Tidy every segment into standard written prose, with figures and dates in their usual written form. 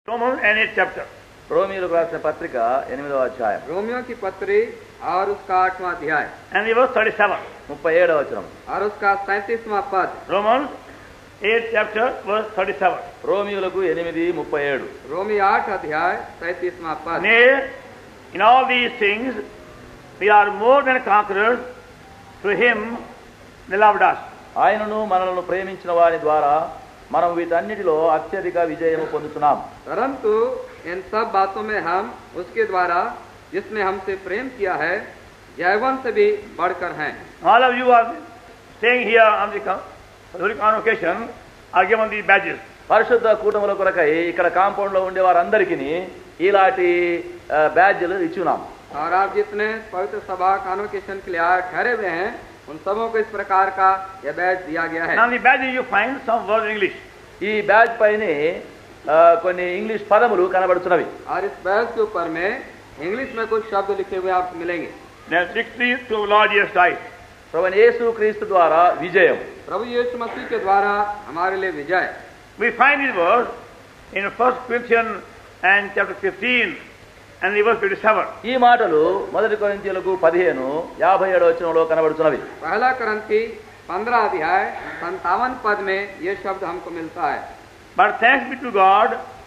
Romans and 8th chapter. రోమీయులకు రాసిన పత్రిక 8వ అధ్యాయం रोमियो की पत्री और उसका 8वां अध्याय And the verse 37. 37వ వచనం. और उसका 37वां पद। Romans 8th chapter verse 37. రోమీయులకు 8:37. रोमी 8 अध्याय 37वां पद। Nay, in all these things we are more than conquerors through him that loved us. ఆయనను మనలను ప్రేమించిన వారి ద్వారా మనం వీటన్నిటిలో అత్యధిక విజయము పొందుతున్నాం. परंतु इन सब बातों में हम उसके द्वारा जिसने हमसे प्रेम किया है जयवंत से भी बढ़कर हैं। All of you are staying here on the Holy Convocation are given these badges. పరిశుద్ధ కూటముల కొరకై ఇక్కడ కాంపౌండ్ లో ఉండే వారందరికీ ఇలాంటి బ్యాడ్జ్లు ఇచ్చున్నాం. और आप जितने पवित्र सभा कॉन्वोकेशन के लिए ठहरे हुए हैं उन सबों को इस प्रकार का यह बैज दिया गया है। Now the badges you find some words in English. ఈ బ్యాడ్జ్ పైన కొన్ని ఇంగ్లీష్ పదములు కనబడుతున్నవి. और इस बैज के ऊपर में इंग्लिश में कुछ शब्द लिखे हुए आपको मिलेंगे। There's victory through Lord Jesus Christ. ప్రభువైన యేసు క్రీస్తు ద్వారా విజయం. प्रभु यीशु मसीह के द्वारा हमारे लिए विजय। We find these words in 1 Corinthians and chapter 15 and the verse 57. ఈ మాటలు 1 కొరింథీయులకు 15:57 వచనంలో కనబడుతున్నవి. पहला करंथी 15 अध्याय 57 पद में ये शब्द हमको मिलता है। But thanks be to God,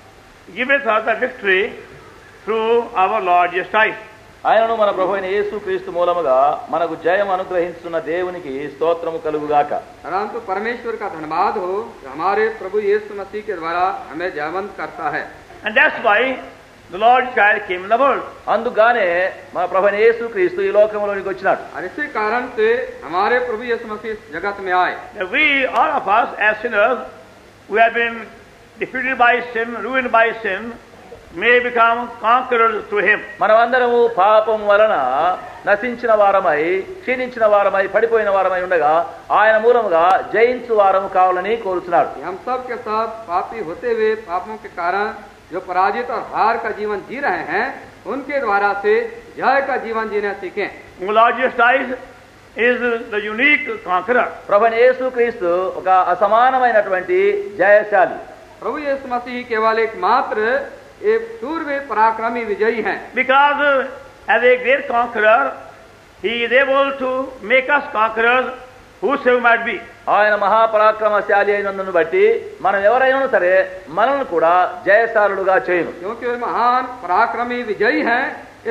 giveth us the victory through our Lord Jesus Christ. ఆయనను మన ప్రభువైన యేసు క్రీస్తు మూలముగా మనకు జయం అనుగ్రహించున్న దేవునికి స్తోత్రము కలుగుగాక. परंतु परमेश्वर का धन्यवाद हो जो हमारे प्रभु यीशु मसीह के द्वारा हमें जयवंत करता है। And that's why the Lord Christ came in the world. అందుగానే మన ప్రభువైన యేసు క్రీస్తు ఈ లోకములోనికి వచ్చినాడు. और इसी कारण से हमारे प्रभु यीशु मसीह जगत में आए। That we, all of us as sinners, who have been defeated by sin, ruined by sin, may become conquerors through him. మనమందరము పాపం వలన నశించిన వారమై, క్షీణించిన వారమై, పడిపోయిన వారమై ఉండగా ఆయన మూలముగా జయించు వారము కావాలని కోరుతున్నాడు. हम सब के सब पापी होते हुए पापों के कारण जो पराजित और हार का जीवन जी रहे हैं उनके द्वारा से जय का जीवन जीना सीखें। The Lord Jesus Christ is the unique conqueror. ప్రభువైన యేసు క్రీస్తు ఒక అసమానమైనటువంటి జయశాలి. प्रभु यीशु मसीह केवल एकमात्र एक सूरवीर पराक्रमी विजयी हैं। Because as a great conqueror, he is able to make us conquerors whosoever might be. ఆయన మహాపరాక్రమశాలి అయినందును బట్టి మనం ఎవరైనా సరే మనల్ని కూడా జయశాలుడుగా చేయను. क्योंकि वे महान पराक्रमी विजयी हैं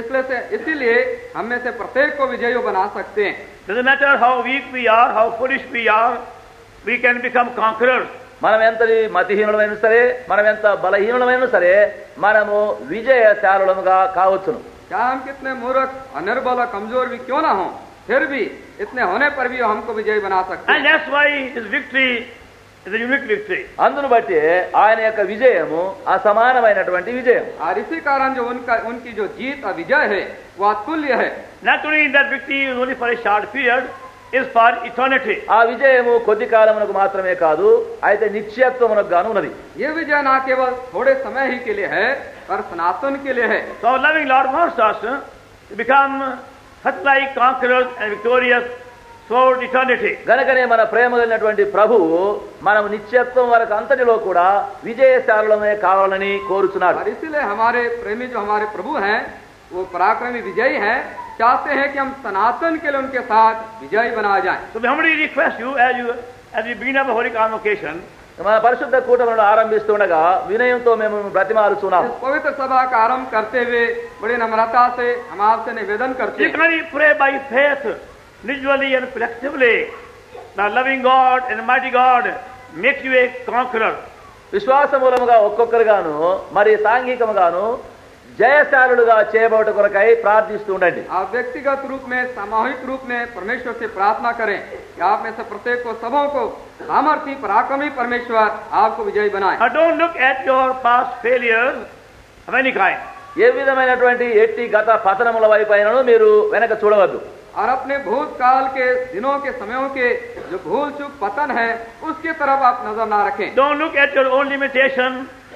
इसीलिए हम में से प्रत्येक को विजयी बना सकते हैं। Doesn't matter how weak we are, how foolish we are, we can become conquerors. మనం ఎంత మతిహీనులమైనా సరే, మనం ఎంత బలహీనులమైనా సరే మనము విజయశాలులముగా కావచ్చును. क्या हम कितने मूर्ख अनिर्बल और कमजोर भी क्यों ना हो, फिर भी इतने होने पर भी हमको विजयी बना सकते हैं। And that's why his victory is a unique victory. అందును బట్టి ఆయన యొక్క విజయము అసమానమైనటువంటి విజయం. और इसी कारण जो उनकी जो जीत और विजय है वो अतुल्य है। Not only that victory is only for a short period, is for eternity. ఆ విజయము కొద్ది కాలమునకు మాత్రమే కాదు, అయితే నిత్యత్వమునకు గాను ఉన్నది. ये विजय ना केवल थोड़े समय ही के लिए है पर सनातन के लिए है। So our loving Lord wants us to become such like conquerors and victorious throughout eternity. గనుకనే మన ప్రేమ కలిగినటువంటి ప్రభువు మనం నిత్యత్వం వరకు అంతటిలో కూడా విజయశాలులమే కావాలని కోరుచున్నాడు. और इसीलिए हमारे प्रेमी जो हमारे प्रभु हैं वो पराक्रमी विजयी हैं, चाहते हैं कि हम सनातन के लिए उनके साथ विजयी बना जाएं। So we humbly request you as we begin our holy convocation, మన పరిశుద్ధ కూటములను ఆరంభిస్తుండగా వినయంతో మేము బ్రతిమాలుచున్నాం. इस पवित्र सभा का आरंभ करते हुए बड़ी नम्रता से हम आपसे निवेदन करते you हैं। can pray by faith, individually and collectively. The loving God and mighty God makes you a conqueror. విశ్వాస మూలముగా ఒక్కొక్కరుగాను మరి సాంఘికముగాను జయశాలుడుగా చేయబోట కొరకై ప్రార్థిస్తూ ఉండండి. आप व्यक्तिगत रूप में सामूहिक रूप में परमेश्वर से प्रार्थना करें कि आप में से प्रत्येक को सबों को सामर्थी पराक्रमी परमेश्वर आपको विजयी बनाए। Don't look at your past failures of any kind. ఏ విధమైనటువంటి ఎట్టి గత పతనముల వైపు అయినను మీరు వెనక చూడవద్దు. और अपने भूतकाल के दिनों के समयों के जो भूल चूक पतन है उसकी तरफ आप नजर ना रखें। Don't look at your own limitation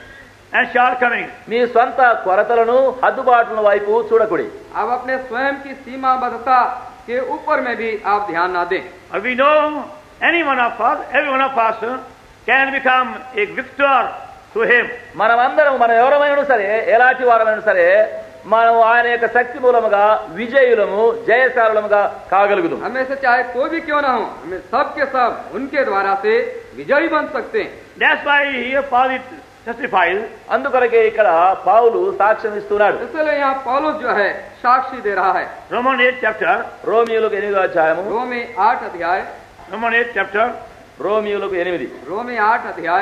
and shortcomings. మీ స్వంత కొరతలను హద్దుబాట్ల వైపు చూడకుడి. आप अपने स्वयं की सीमाबद्धता के ऊपर में भी आप ध्यान ना दें। We know any one of us, every one of us can become a victor to Him. మనం ఎవరమైనా సరే, ఎలాంటి వారమైనా సరే, మనం ఆయన యొక్క శక్తి మూలముగా విజయులము, జయశాలులముగా కాగలుగుతాం. हमें से चाहे कोई भी क्यों ना हो, हमें सब के सब उनके द्वारा से विजयी बन सकते हैं. That's why here Paul testifies. అందుకొరకే ఇక్కడ పౌలు సాక్ష్యం ఇస్తున్నాడు. इसलिए यहाँ पौलुस जो है साक्षी दे रहा है. Romans 8 chapter. రోమియోలకు 8వ అధ్యాయము. रोमे 8 अध्याय. Romans 8 chapter. రోమియోలకు 8. रोमे 8 अध्याय.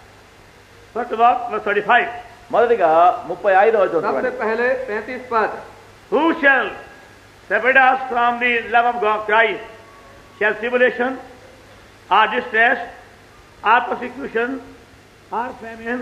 First of all, verse 35. మొదటిగా 35వ सबसे వచనం. पहले 35 पद. Who shall separate us from the love of God, Christ? Shall tribulation, or distress, or persecution, or famine,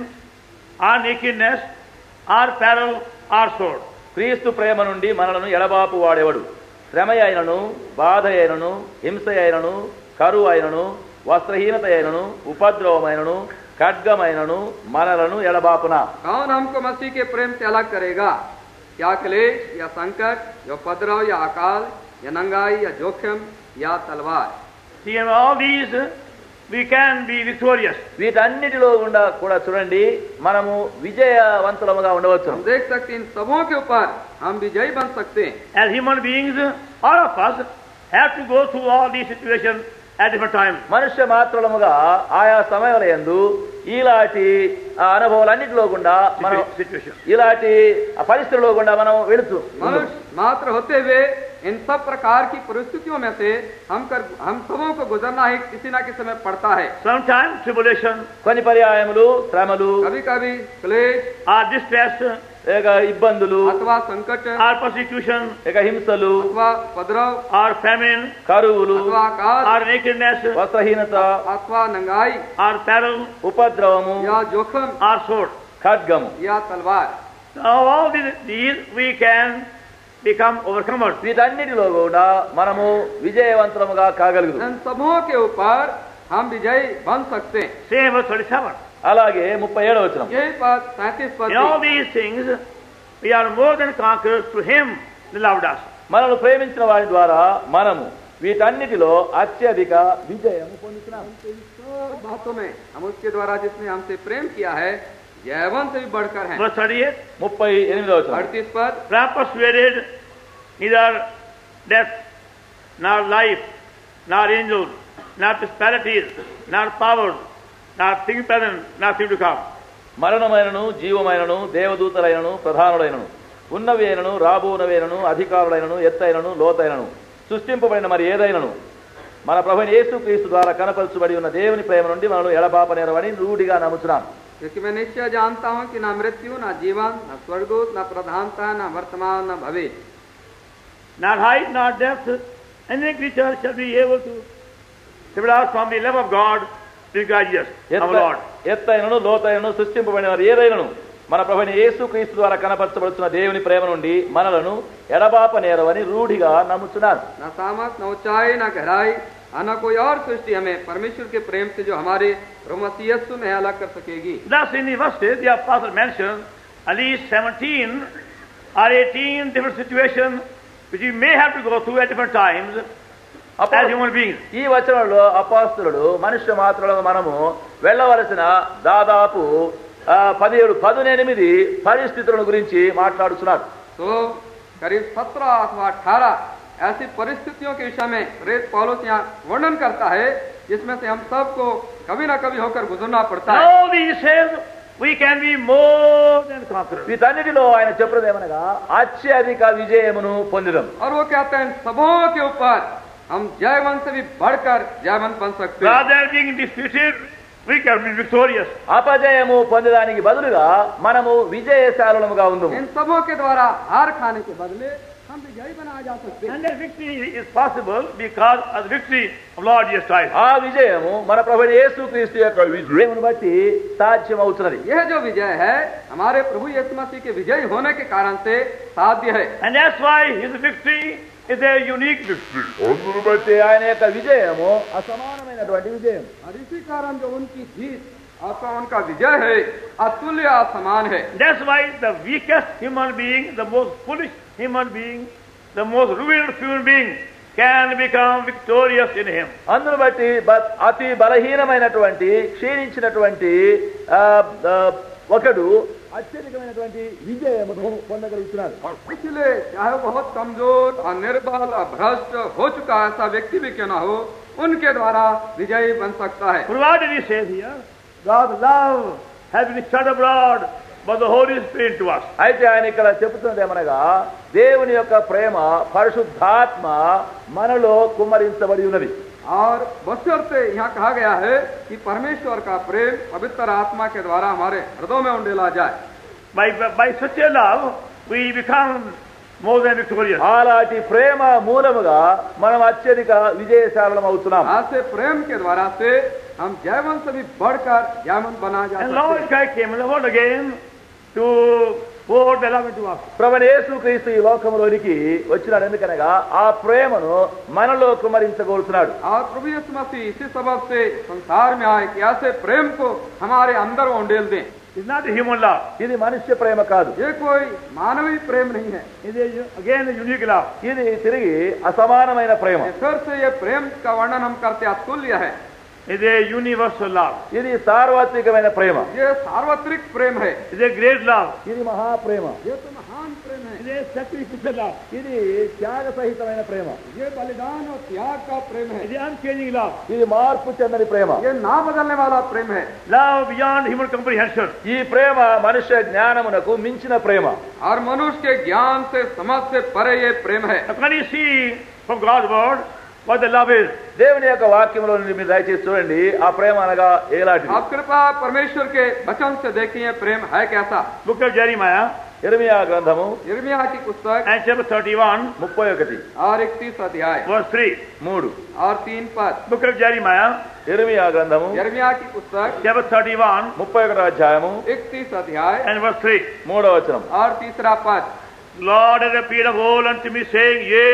or nakedness, or peril, or sword? క్రీస్తు ప్రేమ నుండి మనలను ఎడబాపు వాడేవాడు. శ్రమ అయినను, బాధ అయినను, హింస అయినను, కరువు అయినను, వస్త్రహీనత అయినను, ఉపద్రవమైనను, ఖడ్గమైనను మనలను ఎడబాపున. कौन हमको मसीह के प्रेम से अलग करेगा? क्या क्लेश या संकट या उपद्रव या अकाल या नंगाई या जोखिम या तलवार? See, in all these, we can be victorious. వీటన్నిటిలో కూడా చూడండి, మనము విజయవంతులముగా ఉండవచ్చు. हम देख सकते हैं इन सबों के ऊपर हम विजयी बन सकते हैं. As human beings, all of us have to go through all these situations at different times. మనుష్య మాత్రముగా ఆయా సమయాల యందు ఇలాంటి అనుభవాలన్నిటిలో గుండా మనం Situation. ఇలాంటి పరిస్థితుల్లో గుండా మనం వెళుతూ मनुष्य मात्र होते हुए इन सब प्रकार की परिस्थितियों में से हम सबों को गुजरना ही किसी न किसी समय पड़ता है. Sometimes tribulation, కొన్ని పర్యాయములు శ్రమలు, कभी कभी क्लेश or distress, ఇక ఇబ్బందులు, अथवा संकट, or persecution, ఇక హింసలు, अथवा उपद्रव, or famine, కరువులు, अथवा अकाल, or nakedness, వస్త్రహీనత, अथवा नंगाई or peril, ఉపద్రవము, या जोखम or sword. ఖడ్గము. या तलवार. Now all these we can become overcomers. వీటన్నిటిలో కూడా మనము విజయవంతులముగా కాగలుగుతాం. इन सबों के ऊपर हम विजयी बन सकते हैं. Same verse 37. అలాగే 37వ వచనం. यही पद 37 पद. In all these things, we are more than conquerors to Him that loved us. మనల్ని ప్రేమించిన వారి ద్వారా మనము వీటన్నిటిలో అత్యధిక విజయము పొందుతున్నాము. सब बातों में हम उसके द्वारा जिसने हमसे प्रेम किया है जयवन से भी बढ़कर हैं. Verse 38. 38వ వచనం. 38 पद. For I am persuaded neither death, nor life, nor angels, nor principalities, nor powers, nor things present, nor things to come. మరణమైనను, జీవమైనను, దేవదూతలైనను, ప్రధానులైనను, ఉన్నవి అయినను, రాబోనవైనను, అధికారులైనను, ఎత్తైనను, లోతైనను, సృష్టింపబడిన మరి ఏదైనను మన ప్రభువైన యేసుక్రీస్తు ద్వారా కనపరచబడి ఉన్న దేవుని ప్రేమ నుండి మనల్ని ఎడబాపనేరవని రూఢిగా నమ్ముచున్నాం. क्योंकि मैं निश्चय जानता हूँ कि न मृत्यु, न जीवन, न स्वर्गदूत, न प्रधानता, न वर्तमान, न भविष्य, Not height, nor depth, any creature shall be able to separate us from the love of God, which God Jesus, our Lord. ఎత్తైనను, లోతైనను, సృష్టింపబడిన మరి ఏదైనను మన ప్రభువైన యేసుక్రీస్తు ద్వారా కనపరచబడుతున్న దేవుని ప్రేమ నుండి మనలను ఎడబాపనేరవని రూఢిగా నమ్ముచున్నాను. न सामर्थ, न ऊंचाई, न गहराई, न कोई और सृष्टि हमें परमेश्वर के प्रेम से जो हमारे प्रभु मसीह यीशु में अलग कर सकेगी. Thus in the verses, the apostle mentions at least 17 or 18 different situations which we may have to go through at different times as human beings. ఈ వచనంలో అపోస్తలుడు మనుష్య మాత్రలో మనము వెళ్ళవలసిన దాదాపు 18 పరిస్థితులను గురించి మాట్లాడుతున్నారు. तो करीब 17 अथवा 18 ऐसी परिस्थितियों के विषय में प्रेरित पौलुस यहाँ वर्णन करता है जिसमें से हम सबको कभी न कभी होकर गुजरना पड़ता है. Now these says we can be more than conquerors. వీటన్నిటిలో ఆయన చెప్పేదేమనగా అత్యధిక విజయమును పొందుదాం. और वो कहते हैं इन सबों के ऊपर हम जयवंत से भी बढ़कर जयवंत बन सकते हैं. Rather than being defeated, we can be victorious. అపజయము పొందడానికి బదులుగా మనము విజయశాలులముగా ఉందాము. इन सबों के द्वारा हार खाने के बदले हम विजयी बनाए जा सकते हैं. And that victory is possible because of the victory of Lord Jesus Christ. ఆ విజయము మన ప్రభువైన యేసుక్రీస్తు యొక్క విజయమును బట్టి సాధ్యమవుతున్నది. यह जो विजय है हमारे प्रभु यीशु मसीह के विजयी होने के कारण से साध्य है. And that's why his victory is a unique victory. అందును బట్టి ఆయన యొక్క విజయము అసమానమైనటువంటి విజయం. और इसी कारण जो उनकी जीत अथवा उनका विजय है अतुल्य असमान है. That's why the weakest human being, the most foolish human being, the most ruined human being can become victorious in him. అందును బట్టి అతి బలహీనమైనటువంటి క్షీణించినటువంటి ఒకడు అత్యధికమైనటువంటి విజయమును పొందగలుగుతున్నాడు. इसलिए चाहे बहुत कमजोर और निर्बल और भ्रष्ट हो चुका ऐसा व्यक्ति भी क्यों ना हो, उनके द्वारा विजयी बन सकता है. Provided he says here, God's love has been shed abroad by the Holy Spirit to us. అయితే ఆయన ఇక్కడ చెబుతున్నది ఏమనగా దేవుని యొక్క ప్రేమ పరిశుద్ధాత్మ మనలో కుమ్మరించబడి ఉన్నది. और बशर्ते यहाँ कहा गया है कि परमेश्वर का प्रेम पवित्र आत्मा के द्वारा हमारे हृदय में उंडेला जाए. By such a love, we become more than victorious. అలాంటి ప్రేమ మూలముగా మనం అత్యధిక విజయశాలం అవుతున్నాం. ऐसे प्रेम के द्वारा से हम जयवंत से भी बढ़कर जयवंत बना जा And सकते Lord हैं. Christ came in the world again to pour the love into us. ప్రభువైన యేసుక్రీస్తు ఈ లోకంలోనికి వచ్చినాడు. ఎందుకనగా ఆ ప్రేమను మనలో కుమ్మరించగోరుతున్నాడు. और प्रभु यीशु मसीह इसी सबब से संसार में आए कि ऐसे प्रेम को हमारे अंदर उंडेल दें. It's not a human love. ఇది మనుష్య ప్రేమ కాదు. ये कोई मानवीय प्रेम नहीं है. It is again a unique love. ఇది తిరిగి అసమానమైన ప్రేమ. फिर से ये प्रेम का वर्णन हम करते अतुल्य है. It is a universal love. ఇది సార్వత్రికమైన ప్రేమ. ये सार्वत्रिक प्रेम है. It is a great love. ఇది మహాప్రేమ. ये तो महान प्रेम है. It is a sacrificial love. ఇది త్యాగ సహితమైన ప్రేమ. ये बलिदान और त्याग का प्रेम है. It is unchanging love. ఇది మార్పు చెందని ప్రేమ. ये ना बदलने वाला प्रेम है. Love beyond human comprehension. ఈ ప్రేమ మనుష్య జ్ఞానమునకు మించిన ప్రేమ. और मनुष्य के ज्ञान से समझ से परे ये प्रेम है. Now can you see from God's word what the love is? దేవుని యొక్క వాక్యంలో నుండి మీరు దయచేసి చూడండి ఆ ప్రేమ అనగా ఎలాంటిది. आप कृपा परमेश्वर के वचन से देखिए प्रेम है कैसा. Book of Jeremiah ఇర్మియా గ్రంథము यिर्मयाह की पुस्तक and chapter 31 31 और 31 अध्याय verse 3. 3. और 3 पद. Book of Jeremiah ఇర్మియా గ్రంథము यिर्मयाह की पुस्तक chapter 31 31 అధ్యాయము 31 अध्याय and verse 3. 3వ వచనం. और 3 पद. Lord has appeared of old unto me, saying, Yea,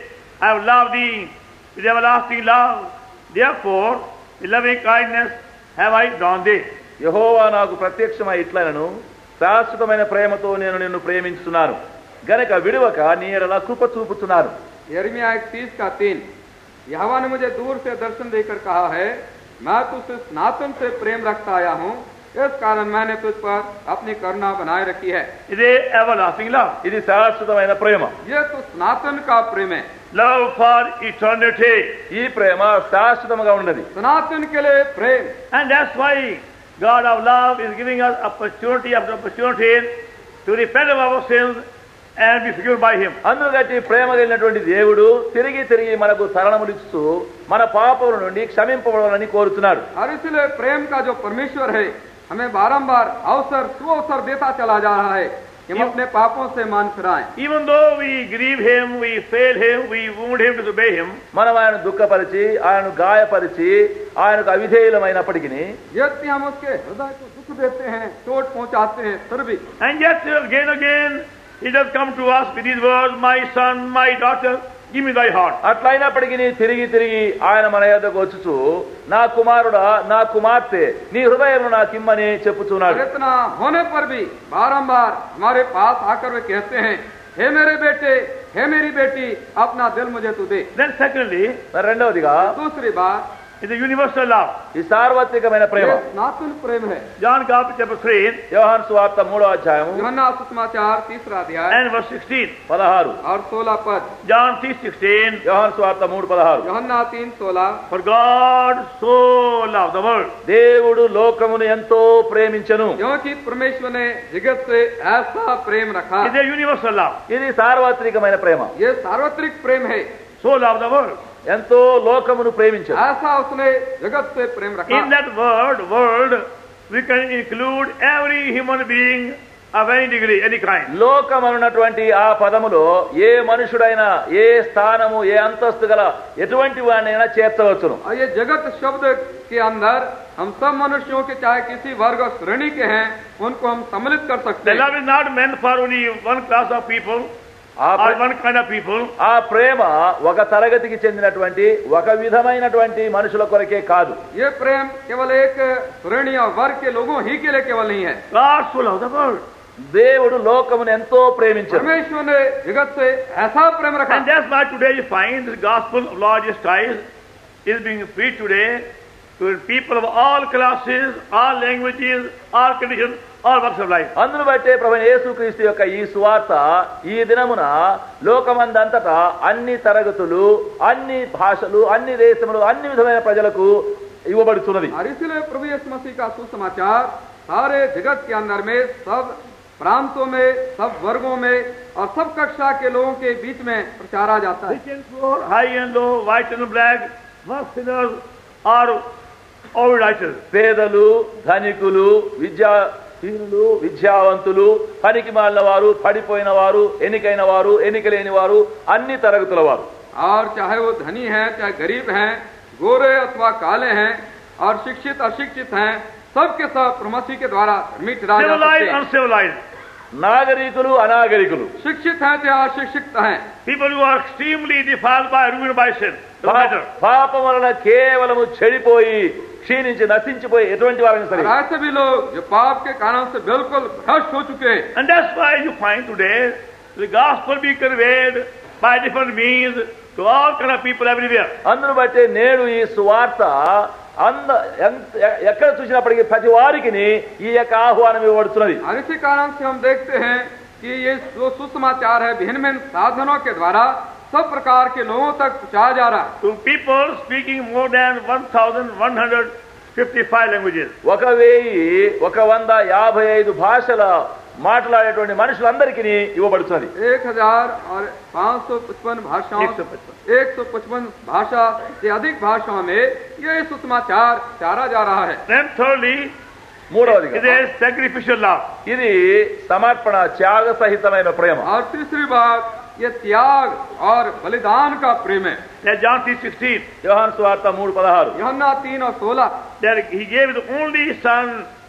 I have loved thee with everlasting love. Therefore, with loving kindness have I drawn thee. యెహోవా నాకు ప్రత్యక్షమై ఇట్లనను శాశ్వతమైన ప్రేమతో నేను నిన్ను ప్రేమించుతున్నాను గనక విడువక నీ ఎడల కృప చూపుతున్నాను. यिर्मयाह 31 का 3. यहोवा ने मुझे दूर से दर्शन देकर कहा है, मैं तुझसे सनातन से प्रेम रखता आया हूँ, इस कारण मैंने तुझ पर अपनी करुणा बनाए रखी है. It is everlasting love. ఇది శాశ్వతమైన ప్రేమ. ये तो सनातन का प्रेम है. Love for eternity. ఈ ప్రేమ శాశ్వతముగా ఉన్నది. सनातन के लिए प्रेम. And that's why God of love is giving us opportunity after opportunity to repent of our sins and be forgiven by Him. అందుకట్టి ప్రేమ కలిగినటువంటి దేవుడు తిరిగి తిరిగి మనకు శరణములిస్తూ మన పాపముల నుండి క్షమింపబడాలని కోరుతున్నాడు. और इसलिए प्रेम का जो परमेश्वर है हमें बारंबार अवसर सुअवसर देता चला जा रहा है कि हम अपने पापों से मन फिराएं. Even though we grieve Him, we fail Him, we wound Him, disobey Him, మనం ఆయన దుఃఖపరిచి ఆయనను గాయపరిచి ఆయనకు అవిధేయులమైనప్పటికీ यद्यपि हम उसके हृदय को दुख देते हैं, चोट पहुंचाते हैं, फिर भी and yet again He does come to us with His words, My son, my daughter, give me thy heart. అట్లయినప్పటికీ తిరిగి తిరిగి ఆయన మన యొద్దకు వచ్చుచు నా కుమారుడా నా కుమార్తె నీ హృదయం నాకిమ్మని చెప్పుచున్నాడు. और इतना होने पर भी बारंबार हमारे पास आकर वे कहते हैं, हे मेरे बेटे, हे मेरी बेटी, अपना दिल मुझे तू दे. Then secondly, మరి రెండవదిగా दूसरी बात, is a universal love. ఈ సార్వత్రికమైన ప్రేమ. ये सनातन प्रेम है. John chapter 3 యోహాను సువార్త 3వ అధ్యాయము यूहन्ना सुसमाचार 3 अध्याय and verse 16. 16. और 16 पद. John 3:16. యోహాను సువార్త 3:16. यूहन्ना 3:16. For God so loved the world. దేవుడు లోకమును ఎంతో ప్రేమించెను. क्योंकि परमेश्वर ने जगत से ऐसा प्रेम रखा. It is a universal love. ఇది సార్వత్రికమైన ప్రేమ. ये सार्वत्रिक प्रेम है. So loved the world. ఎంతో లోకమును ప్రేమించెను. ऐसा उसने जगत से प्रेम रखा. In that world, we can include every human being of any degree, any kind. లోకమనున్నటువంటి ఆ పదములో ఏ మనుషుడైనా ఏ స్థానము ఏ అంతస్తు గల ఎటువంటి వాడినైనా చేర్చవచ్చును. और ये जगत शब्द के अंदर हम सब मनुष्यों के चाहे किसी वर्ग और श्रेणी के हैं उनको हम सम्मिलित कर सकते The हैं. love is not meant for only one class of people ఆ or one kind of people. ఆ ప్రేమ ఒక తరగతికి చెందినటువంటి ఒక విధమైనటువంటి మనుషుల కొరకే కాదు. ये प्रेम केवल एक श्रेणी और वर्ग के लोगों ही के लिए केवल नहीं है. God so loved the world. దేవుడు లోకమును ఎంతో ప్రేమించాడు. परमेश्वर ने जगत से ऐसा प्रेम रखा. And that's why today you find the gospel of Lord Jesus Christ is being preached today to people of all classes, all languages, all conditions, all walks of life. అందును బట్టే ప్రభువైన యేసుక్రీస్తు యొక్క ఈ సువార్త ఈ దినమున లోకమందంతటా అన్ని తరగతులు, అన్ని భాషలు, అన్ని దేశములు, అన్ని విధమైన ప్రజలకు ఇవ్వబడుతున్నది. और इसलिए प्रभु यीशु मसीह का सुसमाचार सारे जगत के अंदर में सब प्रांतों में, सब वर्गों में और सब कक्षा के लोगों के बीच में प्रचारा जाता है. Rich and poor, high and low, white and black, most sinners are all righteous. పేదలు, ధనికులు, విద్యాహీనులు, విద్యావంతులు, పనికి మాలిన వారు, పడిపోయిన వారు, ఎన్నికైన వారు, ఎన్నికలేని వారు, అన్ని తరగతుల వారు. और चाहे वो धनी हैं, चाहे गरीब हैं, गोरे अथवा काले हैं, और शिक्षित अशिक्षित हैं, सबके सब प्रभु मसीह के द्वारा धर्मी ठहराए जा सकते Civilized, हैं. uncivilized. నాగరికులు, అనాగరికులు, शिक्षित हैं चाहे अशिक्षित हैं, People who are extremely defiled by, ruined by sin. Doesn't matter. పాపం వలన కేవలము చెడిపోయి క్షీణించి నశించిపోయి ఎటువంటి వారైనా సరే. और ऐसे भी लोग जो पाप के कारण से बिल्कुल भ्रष्ट हो चुके हैं. And that's why you find today the gospel be conveyed by different means to all kind of people everywhere. అందును బట్టి నేడు ఈ సువార్త ఎక్కడ చూసినప్పటికీ ప్రతి వారికి ఈ యొక్క ఆహ్వానం ఇవ్వబడుతున్నది. और इसी कारण से हम देखते हैं कि ये जो सुसमाचार है भिन्न भिन्न साधनों के द्वारा सब प्रकार के लोगों तक पहुंचाया जा रहा है. To people speaking more than 1,155 languages. 1155 భాషల మాట్లాడేటువంటి మనుషులందరికీ ఇవ్వబడుతున్నది. 1555 भाषाओं 155 भाषा से अधिक भाषाओं में ये सुसमाचार चारा जा रहा है. Then thirdly, మూడవదిగా it is sacrificial love. ఇది సమర్పణ, త్యాగ సహితమైన ప్రేమ. और तीसरी बात ये त्याग और बलिदान का प्रेम है. That John 3:16, యోహాను సువార్త 3:16 यूहन्ना 3 और 16 that he gave his only son,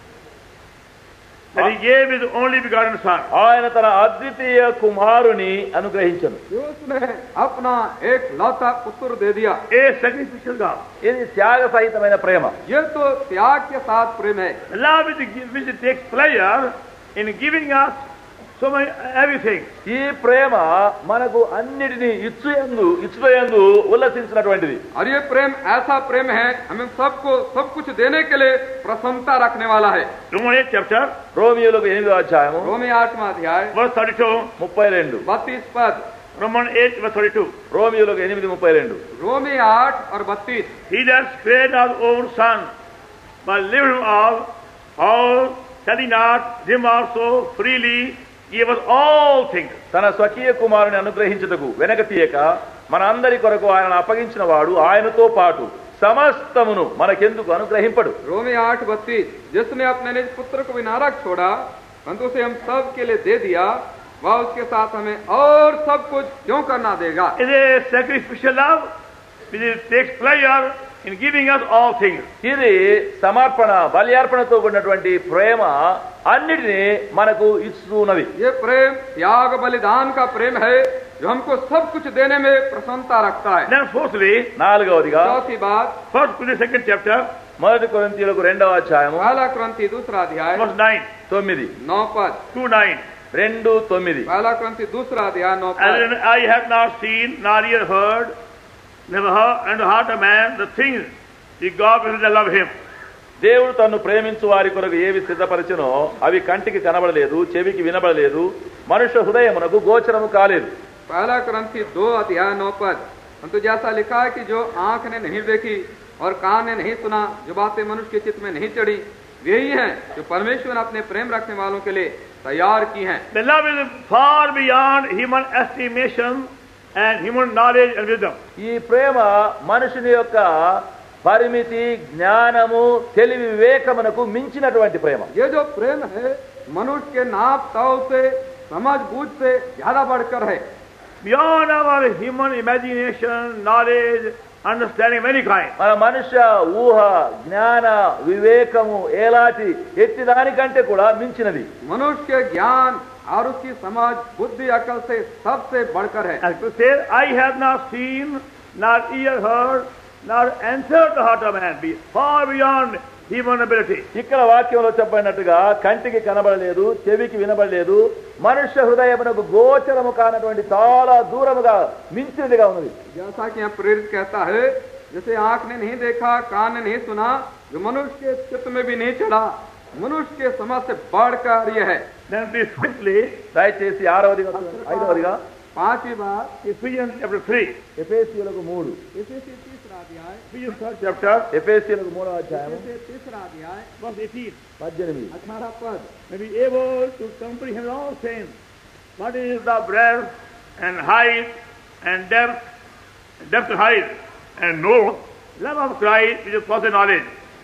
that he gave his only begotten son. ఆయన తన అద్వితీయ కుమారుని అనుగ్రహించను. उसने अपना एक लौता पुत्र दे दिया. A sacrificial love. ఇది త్యాగ సహితమైన ప్రేమ. ये तो त्याग के साथ प्रेम है. Love which takes pleasure in giving us so many everything. ఈ ప్రేమ మనకు అన్నిటినీ ఇచ్చుటయందు ఉల్లసించినటువంటిది. और ये प्रेम ऐसा प्रेम है हमें सबको सब कुछ देने के लिए प्रसन्नता रखने वाला है. Romans 8 chapter, రోమియోలకు 8వ అధ్యాయము रोमी 8वां अध्याय verse 32. 32. 32 पद. Romans 8 verse 32. రోమియోలకు 8:32. रोमी 8 और 32. He that spared our own son, but delivered him all, shall he not him also freely give us all things. తన స్వకీయ కుమారుని అనుగ్రహించుటకు వెనక తీయక మన అందరి కొరకు ఆయన అప్పగించిన వాడు ఆయనతో పాటు సమస్తమును మనకెందుకు అనుగ్రహింపడు. रोमी 8:32 जिसने अपने निज पुत्र को विनारक छोड़ा परंतु उसे हम सब के लिए दे दिया वह उसके साथ हमें और सब कुछ क्यों करना देगा. It is a sacrificial love which takes pleasure in giving us all things. ఇది సమర్పణ, బలి అర్పణతో కూడినటువంటి ప్రేమ అన్నిటినీ మనకు ఇస్తున్నది. ये प्रेम त्याग बलिदान का प्रेम है जो हमको सब कुछ देने में प्रसन्नता रखता है. Then fourthly, నాలుగవదిగా चौथी बात 1 Corinthians 2nd chapter, 1 కొరింథీయులకు 2వ అధ్యాయము पहला क्रंथी दूसरा अध्याय verse 9, 9 पद. 2:9. 2:9. पहला क्रंथी दूसरा अध्याय 9 पद. And I have not seen, nor ear heard, never heard, and the heart of man, the things that God will love him. దేవుడు తన్ను ప్రేమించు వారి కొరకు ఏవి సిద్ధపరచునో అవి కంటికి కనబడలేదు, చెవికి వినబడలేదు, మనుష్య హృదయమునకు గోచరము కాలేదు. पहला क्रंथी 2 अध्याय 9 पद. परंतु जैसा लिखा है कि जो आंख ने नहीं देखी और कान ने नहीं सुना, जो बातें मनुष्य के चित्त में नहीं चढ़ी, यही हैं जो परमेश्वर ने अपने प्रेम रखने वालों के लिए तैयार की हैं. The love is far beyond human estimation and human knowledge and wisdom. ఈ ప్రేమ మనుషుని యొక్క పరిమితి, జ్ఞానము, తెలివి, వివేకమునకు మించినటువంటి ప్రేమ. ये जो प्रेम है मनुष्य के नाप तौल से समझ बूझ से ज्यादा बढ़कर है. Beyond our human imagination, knowledge, understanding of any kind. మన మనుష్య ఊహ, జ్ఞాన, వివేకము ఏలాంటి ఎట్టి దానికంటే కూడా మించినది. मनुष्य के ज्ञान और उसकी समझ बुद्धि अकल से सबसे बढ़कर है. As to say, I have not seen, nor ear heard, nor entered the heart of man, be far beyond human ability. ఇక్కడ వాక్యంలో చెప్పినట్టుగా కంటికి కనబడలేదు, చెవికి వినబడలేదు, మనుష్య హృదయమునకు గోచరము కానటువంటి చాలా దూరముగా మించినదిగా ఉన్నది. जैसा कि यहाँ प्रेरित कहता है जैसे आंख ने नहीं देखा, कान ने नहीं सुना, जो मनुष्य के चित्त में भी नहीं चढ़ा, मनुष्य के समझ से बढ़कर यह है। Then please quickly, దయచేసి 5వదిగా पांचवी बात, Ephesians chapter 3. ఎఫెసీయులకు 3, इफिसी तीसरा अध्याय, Ephesians 3rd chapter, ఎఫెసీయులకు 3వ అధ్యాయం इफिसी तीसरा अध्याय, verse 18. 18. 18 पद। May be able to comprehend all things, what is the breadth and height and depth and height, and know love of Christ which is perfect knowledge.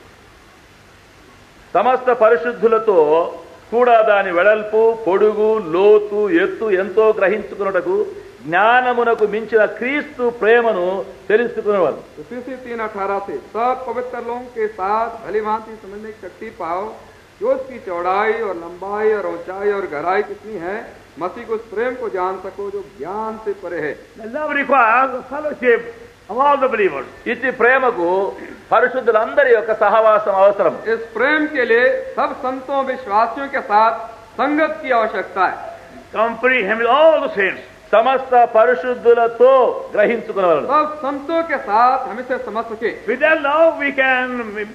సమస్త పరిశుద్ధులతో కూడా దాని వెడల్పు, పొడుగు, లోతు, ఎత్తు ఎంతో గ్రహించుకున్నటకు జ్ఞానమునకు మించిన క్రీస్తు ప్రేమను తెలుసుకునేవారు. इफिसी 3:18 से सब पवित्र लोगों के साथ भली भांति समझने की शक्ति पाओ, जो उसकी चौड़ाई और लंबाई और ऊंचाई और गहराई कितनी है, मसीह को उस प्रेम को जान सको जो ज्ञान से परे है। The love requires the fellowship of all the believers. ఇట్టి ప్రేమకు పరిశుద్ధులందరి యొక్క సహవాసం అవసరం. इस प्रेम के लिए सब संतों विश्वासियों के साथ संगत की आवश्यकता है। Comprehend with all the saints. సమస్త పరిశుద్ధులతో గ్రహించుకునేవారు. सब संतों के साथ हम इसे समझ सके। With that love we can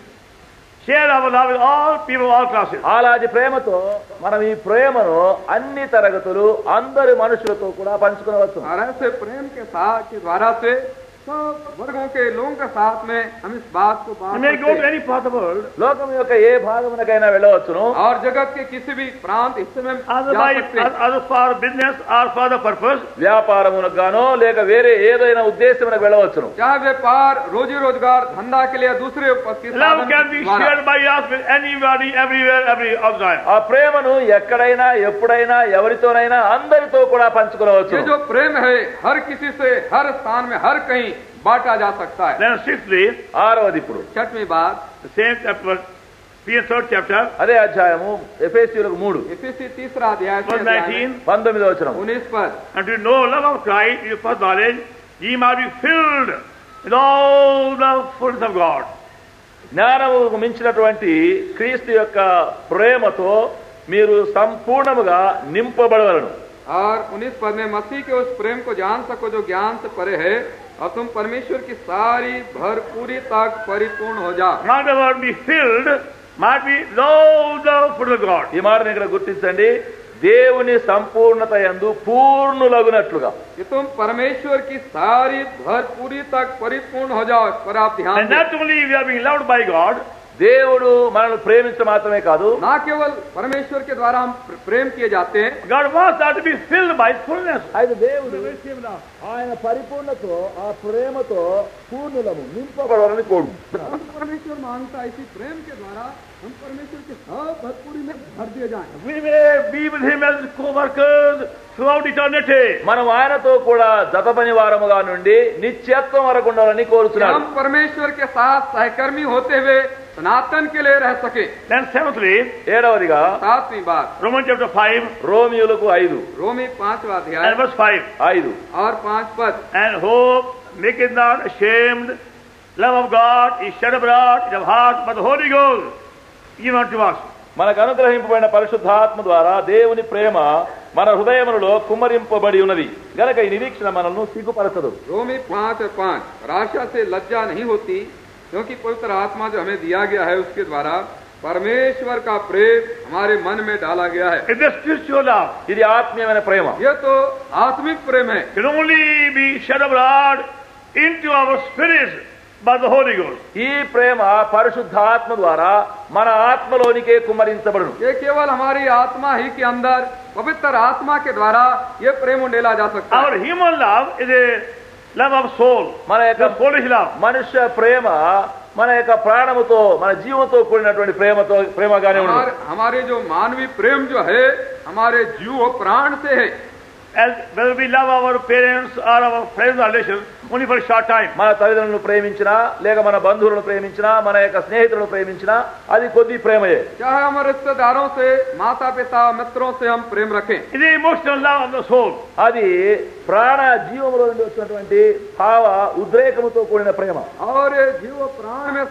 share our love with all people of all classes. అలాంటి ప్రేమతో మనం ఈ ప్రేమను అన్ని తరగతులు అందరి మనుషులతో కూడా పంచుకునవచ్చు. और ऐसे प्रेम के साथ के द्वारा से सब वर्गों के लोगों के साथ में हम इस बात को You बांट may go to सकते हैं। any part of the world, లోకం యొక్క ఏ భాగమునకైనా వెళ్ళవచ్చును. और जगत के किसी भी प्रांत हिस्से में either जा सकते हैं। either for business or for the purpose. వ్యాపారమునకు గానో లేక వేరే ఏదైనా ఉద్దేశమునకు వెళ్ళవచ్చును. चाहे व्यापार, रोजी रोजगार, धंधा के लिए दूसरे के Love साधन can be द्वारा। shared by us with anybody, everywhere, every all the time. ఆ ప్రేమను ఎక్కడైనా ఎప్పుడైనా ఎవరితోనైనా అందరితో కూడా పంచుకోవచ్చు. ये जो प्रेम है हर किसी से हर स्थान में हर कहीं बांटा जा सकता है। Then sixthly, 6వది ఇప్పుడు छठवीं बात, the same chapter, Ephesians 3rd chapter, అదే అధ్యాయము ఎఫెసీయులకు 3 इफिसी तीसरा अध्याय verse 19, 19వ వచనం. 19 पद। and to know love of Christ, your first knowledge, ye might be filled with all the fullness of God. జ్ఞానముకు మించినటువంటి క్రీస్తు యొక్క ప్రేమతో మీరు సంపూర్ణముగా నింపబడవలను. और 19 पद में मसीह के उस प्रेम को जान सको जो ज्ञान से परे है, और तुम परमेश्वर की सारी भरपूरी तक परिपूर्ण हो जाओ। Not the word be filled, might be with all the fullness of God. ఈ మాటను ఇక్కడ గుర్తించండి. దేవుని సంపూర్ణత యందు పూర్ణులగునట్లుగా. कि तुम परमेश्वर की सारी भरपूरी तक परिपूर्ण हो जाओ। इस पर आप ध्यान And दें। not only we are being loved by God, దేవుడు మనల్ని ప్రేమించడం మాత్రమే కాదు, ना केवल परमेश्वर के द्वारा हम प्रेम किए जाते हैं, God wants us to be filled by His fullness. అయితే దేవుడు Receive now. ఆయన పరిపూర్ణతో ఆ ప్రేమతో పూర్ణులము నింపబడాలని కోరు. हम परमेश्वर मांगता है इसी प्रेम के द्वारा हम परमेश्वर के सब भरपूरी में भर दिए जाएं। We may be with Him as co-workers throughout eternity. మనం ఆయనతో కూడా జత పని వారముగా నుండి నిత్యత్వం వరకు ఉండాలని కోరుతున్నాడు. हम परमेश्वर के साथ सहकर्मी होते हुए सनातन के लिए रह सके। Then seventhly, 7వదిగా 7वीं बात, Romans chapter 5 రోమియోలకు 5 रोमी 5वां and अध्याय verse 5. 5 और 5 पद। And hope maketh not ashamed, love of God is shed abroad in the heart by the Holy Ghost, even unto us. మనకు అనుగ్రహింపబడిన పరిశుద్ధాత్మ ద్వారా దేవుని ప్రేమ మన హృదయములలో కుమ్మరింపబడి ఉన్నది గనక ఈ నిరీక్షణ మనల్ని సిగ్గుపరచదు. रोमी 5 और 5, और आशा से लज्जा नहीं होती, क्योंकि पवित्र आत्मा जो हमें दिया गया है उसके द्वारा परमेश्वर का प्रेम हमारे मन में डाला गया है। It is spiritual love. ఇది ఆత్మీయమైన ప్రేమ. यह तो आत्मिक प्रेम है, Can only be shed abroad into our spirits by the Holy Ghost. ఈ ప్రేమ పరిశుద్ధాత్మ ద్వారా మన ఆత్మలోనికే కుమ్మరించబడును. ये केवल हमारी आत्मा ही के अंदर पवित्र आत्मा के द्वारा ये प्रेम उंडेला जा सकता है। Our human love is a love of soul, మన యొక్క the soulish love. మనుష్య ప్రేమ మన యొక్క ప్రాణముతో మన జీవంతో కూడినటువంటి ప్రేమగానే ఉన్నది. हमारे जो मानवीय प्रेम जो है हमारे जीव और प्राण से है। As whether we love our parents or our friends or relations only for a short time. మన తల్లిదండ్రులను ప్రేమించినా లేక మన బంధువులను ప్రేమించినా మన యొక్క స్నేహితులను ప్రేమించినా అది కొద్ది ప్రేమయే. चाहे हम रिश्तेदारों से, माता पिता, मित्रों से हम प्रेम रखें, It is the emotional love of the soul. అది ప్రాణ జీవములో నుండి వచ్చినటువంటి భావ ఉద్రేకముతో కూడిన ప్రేమ. और जीव प्राण में से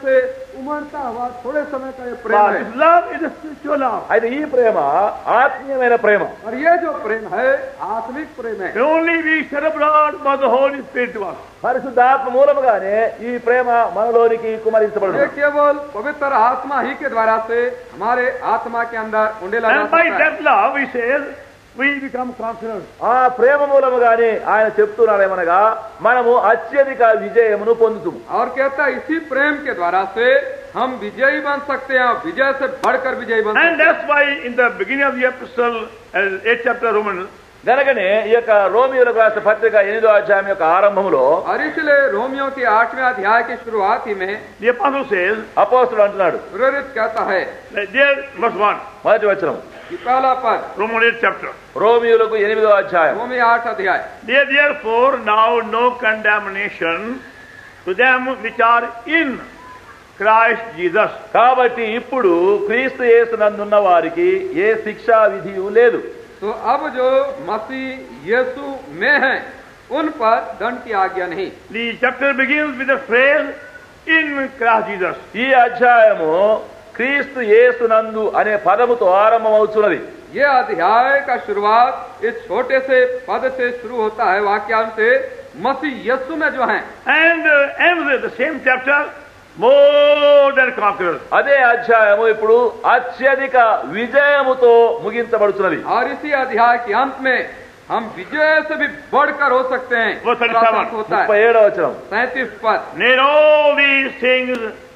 उमड़ता हुआ थोड़े समय का ये प्रेम है, This love is a spiritual love. అయితే ఈ ప్రేమ ఆత్మీయమైన ప్రేమ. और ये जो प्रेम है आत्मिक प्रेम है। Can only be shed abroad by the Holy Spirit to us. పరిశుద్ధాత్మ మూలముగానే ఈ ప్రేమ మనలోనికి ये కుమరించబడును. केवल पवित्र आत्मा ही के द्वारा से हमारे आत्मा के अंदर उंडेला जा And by सकता है। that love, he says, we become conquerors. ఆ ప్రేమ మూలముగానే ఆయన చెప్తున్నాడేమనగా మనము అత్యధిక విజయమును పొందుతుము. और कहता है इसी प्रेम के द्वारा से हम विजयी बन सकते हैं, विजय से बढ़कर विजयी बन And सकते हैं। that's why in the beginning of the epistle, 8th chapter Romans, గనకనే ఈ యొక్క రోమియోలకు రాసిన పత్రిక 8వ అధ్యాయం యొక్క ఆరంభములో और इसलिए रोमियो के 8वें अध्याय की शुरुआत ही में the apostle says, అపోస్తలుడు అంటున్నాడు प्रेरित कहता है there, verse 1, మొదటి వచనం कि पहला पद Romans 8th chapter. రోమియోలకు 8వ అధ్యాయం. रोमी 8 अध्याय। There therefore now no condemnation to them which are in Christ Jesus. కాబట్టి ఇప్పుడు క్రీస్తు యేసునందున్న వారికి ఏ శిక్షా విధియు లేదు. तो अब जो मसीह यीशु में है उन पर दंड की आज्ञा नहीं। The chapter begins with the phrase, in Christ Jesus. ఈ అధ్యాయము క్రీస్తు యేసునందు అనే పదముతో ఆరంభమవుతున్నది. ये अध्याय का शुरुआत इस छोटे से पद से शुरू होता है, वाक्यांश से मसीह यीशु में जो है, And ends with the same chapter, more than conquerors. అదే అధ్యాయము ఇప్పుడు అత్యధిక విజయముతో ముగించబడుతున్నది. और इसी अध्याय के अंत में हम विजय से भी बढ़कर हो सकते हैं। वो 37 होता है 37వ వచనం. 37 पद। In all these things,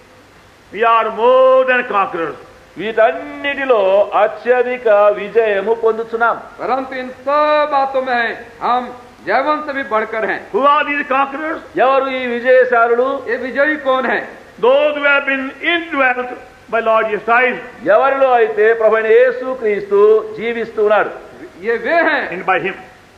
we are more than conquerors. వీటన్నిటిలో అత్యధిక విజయము పొందుతున్నాం. परंतु इन सब बातों में हम जयवंत से भी बढ़कर हैं। Who are these conquerors? ఎవరు ఈ విజయశాలుడు? ये विजयी कौन है? Those who have been indwelt by Lord Jesus Christ, ఎవరిలో అయితే ప్రభువైన యేసు క్రీస్తు జీవిస్తున్నాడు. ये वे हैं, and by Him.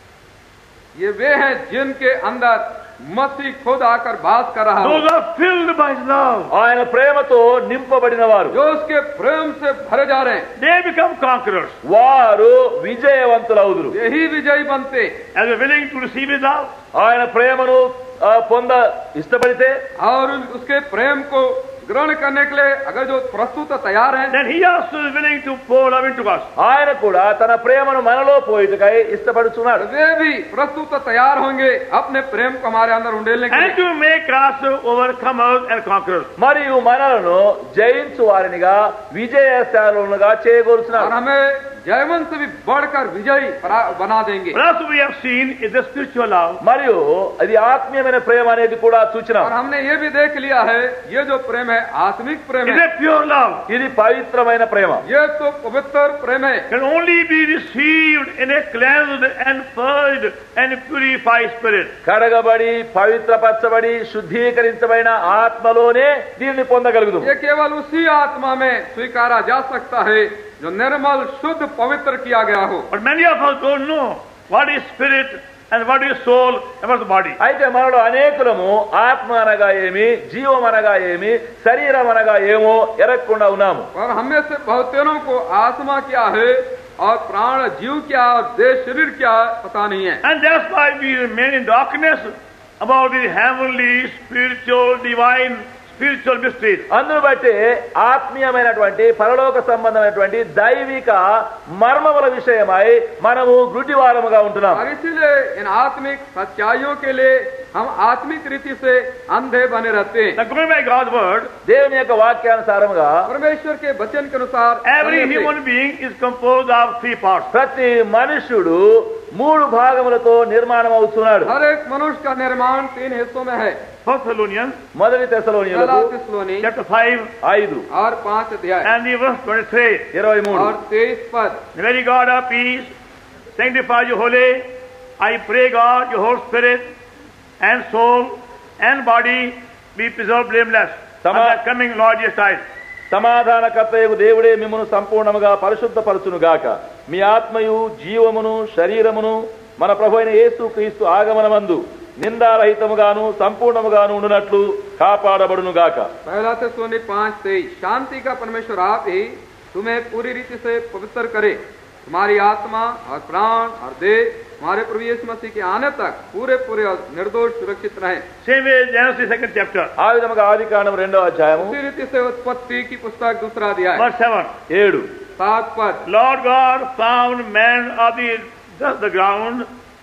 ये वे हैं जिनके अंदर मसीह खुद आकर वास कर रहा Those है, are filled by His love. ఆయన ప్రేమతో నింపబడిన వారు. जो उसके प्रेम से भरे जा रहे हैं, They become conquerors. వారు విజయవంతులవుదురు. यही विजयी बनते। As we're willing to receive His love, ఆయన ప్రేమను పొంద ఇష్టపడితే, और उसके प्रेम को ग्रहण करने के लिए अगर जो प्रस्तुत तैयार हैं, then He also is willing to pour love into us. ఆయన కూడా తన ప్రేమను మనలో పోయిటకై ఇష్టపడుచున్నాడు. वे भी प्रस्तुत तैयार होंगे अपने प्रेम को हमारे अंदर उंडेलने के And लिए। to make us overcomers and conquerors. మరియు మనలను జయించు వారినిగా విజయశాలులుగా और చేయగోరుచున్నాడు. हमें जयवंत से भी बढ़कर विजयी बना देंगे। But also we have seen is the spiritual love. మరియు అది ఆత్మీయమైన ప్రేమ అనేది కూడా సూచన. और हमने ये भी देख लिया है, ये जो प्रेम है आत्मिक प्रेम Is है, a pure love. ఇది పవిత్రమైన ప్రేమ. ये तो पवित्र प्रेम है। Can only be received in a cleansed and purged and purified spirit. కడగబడి పవిత్రపరచబడి శుద్ధీకరించబడిన ఆత్మలోనే దీన్ని పొందగలుగుతాం. ये केवल उसी आत्मा में स्वीकारा जा सकता है जो निर्मल शुद्ध पवित्र किया गया हो। But many of us don't know what is spirit and what is soul and what is body. అయితే మనలో అనేకులము ఆత్మ అనగా ఏమి, జీవం అనగా ఏమి, శరీరం అనగా ఏమో ఎరగకుండా ఉన్నాము. और हमें से बहुतेरों को आत्मा क्या है और प्राण जीव क्या और देह शरीर क्या पता नहीं है। And that's why we remain in darkness about the heavenly, spiritual, divine, spiritual mysteries. అందును బట్టి ఆత్మీయమైనటువంటి పరలోక సంబంధమైనటువంటి దైవిక మర్మముల విషయమై మనము గుడ్డివారముగా ఉంటున్నాం. और इसीलिए इन आत्मिक सच्चाइयों के लिए हम आत्मिक रीति से अंधे बने रहते हैं। Now going by God's word, దేవుని యొక్క వాక్యానుసారముగా परमेश्वर के वचन के अनुसार every बने रहते हैं। human being is composed of 3 parts. ప్రతి మనుష్యుడు 3 భాగములతో నిర్మాణం అవుతున్నాడు. हर एक मनुष्य का निर्माण 3 हिस्सों में है। 1 Thessalonians మొదటి తెస్సలోనియులకు पहला थिस्सलुनी chapter 5 5 और 5 अध्याय and the verse 23. 23. और 23 पद। The very God of peace, sanctify you wholly. I pray God, your whole spirit and soul and body be preserved blameless at the coming Lord Jesus Christ. సమాధానకర్తయగు దేవుడే మిమ్మును సంపూర్ణముగా పరిశుద్ధపరచును గాక. మీ ఆత్మయు జీవమును శరీరమును మన ప్రభువైన యేసు క్రీస్తు ఆగమనమందు నిందారహితముగాను సంపూర్ణముగాను ఉండునట్లు కాపాడబడును గాక. पहला थिस्सलुनी 5:23 शांति का परमेश्वर आप ही तुम्हें पूरी रीति से पवित्र करे, तुम्हारी आत्मा और प्राण और देह हमारे प्रभु यीशु मसीह के आने तक पूरे पूरे और निर्दोष सुरक्षित रहे। Same way, Genesis 2nd chapter, ఆ విధముగా ఆదికాండం 2వ అధ్యాయము उसी रीति से उत्पत्ति की पुस्तक 2 अध्याय verse 7. 7. 7 पद। Lord God found man of the dust of the ground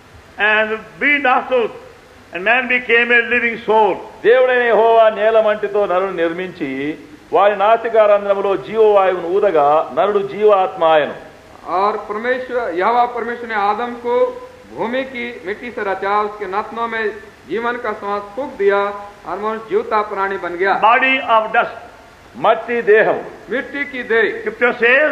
and breathed nostrils, and man became a living soul. దేవుడైన యెహోవా నేలమంటితో నరుని నిర్మించి వారి నాసికారంధ్రములో జీవవాయువును ఊదగా నరుడు జీవాత్మ ఆయను. और परमेश्वर यहोवा परमेश्वर ने आदम को भूमि की मिट्टी से रचा, उसके नथनों में जीवन का श्वास फूंक दिया और मनुष्य जीवता प्राणी बन गया। Body of dust. మట్టి దేహం. मिट्टी की देह। Scripture says,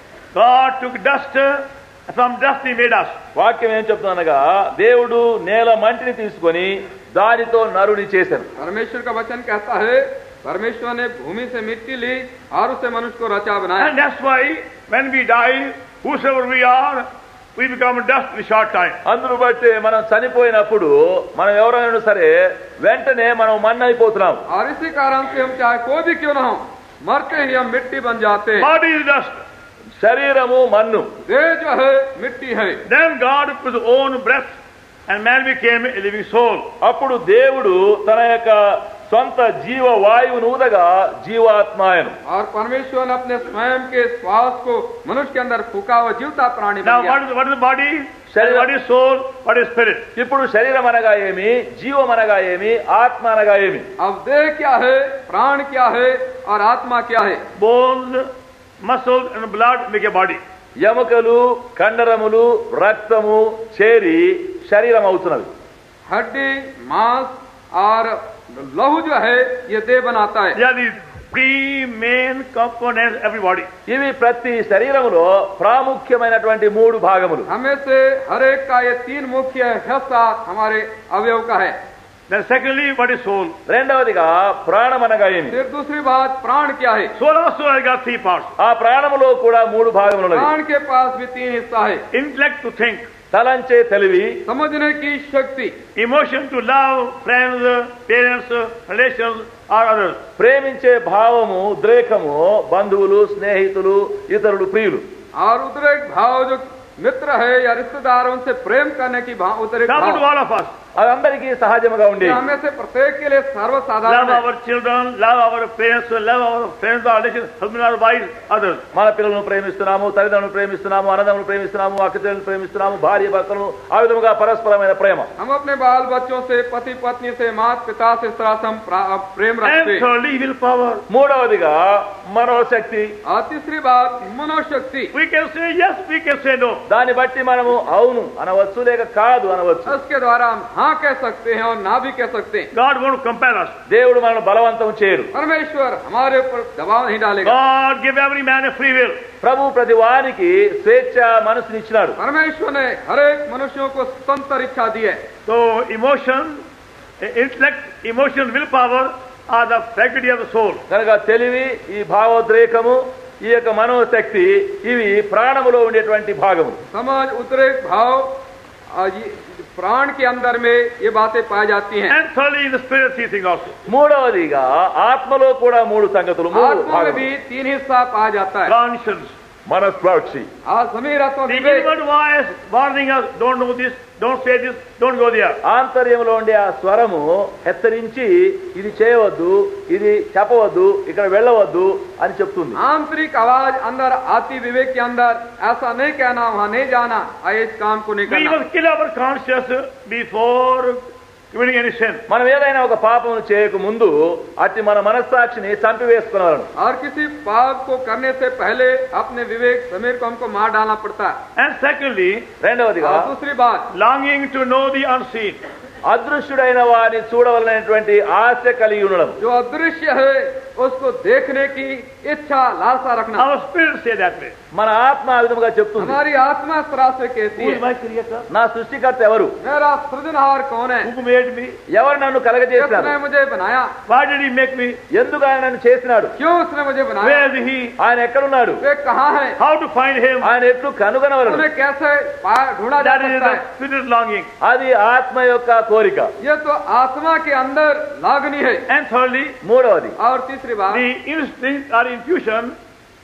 God took dust, from dust he made us. వాక్యం ఏం చెప్తుందనగా దేవుడు నేల మంటిని తీసుకొని దానితో నరుని చేశారు. परमेश्वर का वचन कहता है परमेश्वर ने भूमि से मिट्टी ली और उसे मनुष्य को रचा बनाया। And that's why when we die, whosoever we are, we become dust in a short time. అందును బట్టి మనం చనిపోయినప్పుడు మనం ఎవరైనా సరే వెంటనే మనం మన్నైపోతున్నాం. और इसी कारण से हम चाहे कोई भी क्यों ना हो, मरते ही हम मिट्टी बन जाते हैं। Body is dust. శరీరము మన్ను. देह जो है मिट्टी है। Then God put his own breath and man became a living soul. అప్పుడు దేవుడు తన యొక్క సొంత జీవ వాయువును ఊదగా జీవాత్మాయను. और परमेश्वर ने अपने स्वयं के श्वास को मनुष्य के अंदर फूका और जीवता प्राणी बन Now गया। what is the body? Sharir- What is soul? What is spirit? ఇప్పుడు శరీరం అనగా ఏమి, జీవం అనగా ఏమి, ఆత్మ అనగా ఏమి? अब देह क्या है, प्राण क्या है और आत्मा क्या है? Bones, muscles and blood make a body. ఎముకలు, కండరములు, రక్తము చేరి శరీరం అవుతున్నవి. हड्डी, मांस और लहू जो है ये देह बनाता है। They are the three main components of every body. ఇవి ప్రతి శరీరములో ప్రాముఖ్యమైనటువంటి 3 భాగములు. हमें से हर एक का ये 3 मुख्य हिस्सा हमारे अवयव का है। Then secondly, what is soul? రెండవదిగా ప్రాణం అనగా ఏమి? फिर दूसरी बात प्राण क्या है? Soul also has got 3 parts. ఆ ప్రాణములో కూడా 3 భాగములు ఉన్నవి. प्राण के पास भी 3 हिस्सा है। Intellect to think, తలంచే తెలివి, समझने की शक्ति, emotion to love, friends, parents, relations or others. ప్రేమించే భావము, ఉద్రేకము, బంధువులు, స్నేహితులు, ఇతరులు, ప్రియులు. और उद्रेक भाव जो मित्र है या रिश्तेदार उनसे प्रेम करने की भाव उद्रेक Common to भाव all of us. అది అందరికీ సహజముగా ఉండే. ये हमें से प्रत्येक के लिए सर्वसाधारण Love है। our children, love our parents, love our friends, our relations, husband or wife, others. మన పిల్లలను ప్రేమిస్తున్నాము, తల్లిదండ్రులను ప్రేమిస్తున్నాము, అన్నదమ్ములను ప్రేమిస్తున్నాము, అక్కచెల్లెలను ప్రేమిస్తున్నాము, భార్య భర్తలను, ఆ విధముగా పరస్పరమైన ప్రేమ. हम अपने बाल बच्चों से, पति पत्नी से, माता पिता से इस तरह से हम प्रेम And रखते हैं। thirdly, willpower. మూడవదిగా మనోశక్తి. और तीसरी बात मनोशक्ति। We can say yes, we can say no. దాన్ని బట్టి మనము అవును అనవచ్చు లేక కాదు అనవచ్చు. उसके द्वारा हम हाँ कह सकते हैं और ना भी कह सकते हैं। God won't compel us. దేవుడు మనల్ని బలవంతం చేయరు. परमेश्वर हमारे ऊपर दबाव नहीं डालेगा। God give every man a free will. ప్రభు ప్రతి వానికి స్వేచ్ఛ మనసునిచ్చినాడు. परमेश्वर ने हर एक मनुष्यों को स्वतंत्र इच्छा दी है। So emotion, intellect, emotion, willpower are the faculty of the soul. కనుక తెలివి, ఈ భావోద్రేకము, ఈ యొక్క మనోశక్తి ఇవి ప్రాణములో ఉండేటువంటి భాగము. समझ, उद्रेक भाव ये प्राण के अंदर में ये बातें पाई जाती हैं। And thirdly, in the spirit, 3 things also. మూడవదిగా ఆత్మలో కూడా 3 సంగతులు, 3 आत्मा में భాగములు. भी 3 हिस्सा पाया जाता है। Conscience. మనస్సాక్షి. आज समीर आत्मा The Vivek, inward voice warning us, don't do this, don't say this, don't go there. ఆంతర్యంలో ఉండే ఆ స్వరము హెచ్చరించి ఇది చేయవద్దు, ఇది చెప్పవద్దు, ఇక్కడ వెళ్ళవద్దు అని చెప్తుంది. आंतरिक आवाज अंदर आती विवेक के अंदर, ऐसा नहीं कहना, वहाँ नहीं जाना, इस काम को नहीं We करना। must kill our conscience before committing any sin. మనం ఏదైనా ఒక పాపమును చేయక ముందు అట్టి మన మనస్సాక్షిని చంపివేసుకున్నాను. और किसी पाप को करने से पहले अपने विवेक समीर को हमको मार डालना पड़ता है। And secondly, రెండవదిగా और दूसरी बात, longing to know the unseen. అదృశ్యుడైన వారిని చూడవలనేటువంటి ఆశ కలిగి ఉండడం. जो अदृश्य है उसको देखने की इच्छा, लालसा रखना। Our spirit say that way. మన ఆత్మ ఆ విధముగా చెప్తుంది. हमारी आत्मा इस तरह से कहती Who is है, my creator? నా సృష్టికర్త ఎవరు? मेरा सृजनहार कौन है? Who made me? ఎవరు నన్ను కలగజేసినాడు? किसने मुझे बनाया? Why did he make me? ఎందుకు ఆయన నన్ను చేసినాడు? क्यों उसने मुझे बनाया? Where is he? ఆయన ఎక్కడున్నాడు? वे कहाँ है? How to find him? ఆయన ఎట్లు కనుగొనవలను? उन्हें कैसे ढूंढा जा That is सकता the है? spirit longing. అది ఆత్మ యొక్క కోరిక. ये तो आत्मा के अंदर लागनी है। And thirdly, మూడవది और तीसरी बात, the instinct or intuition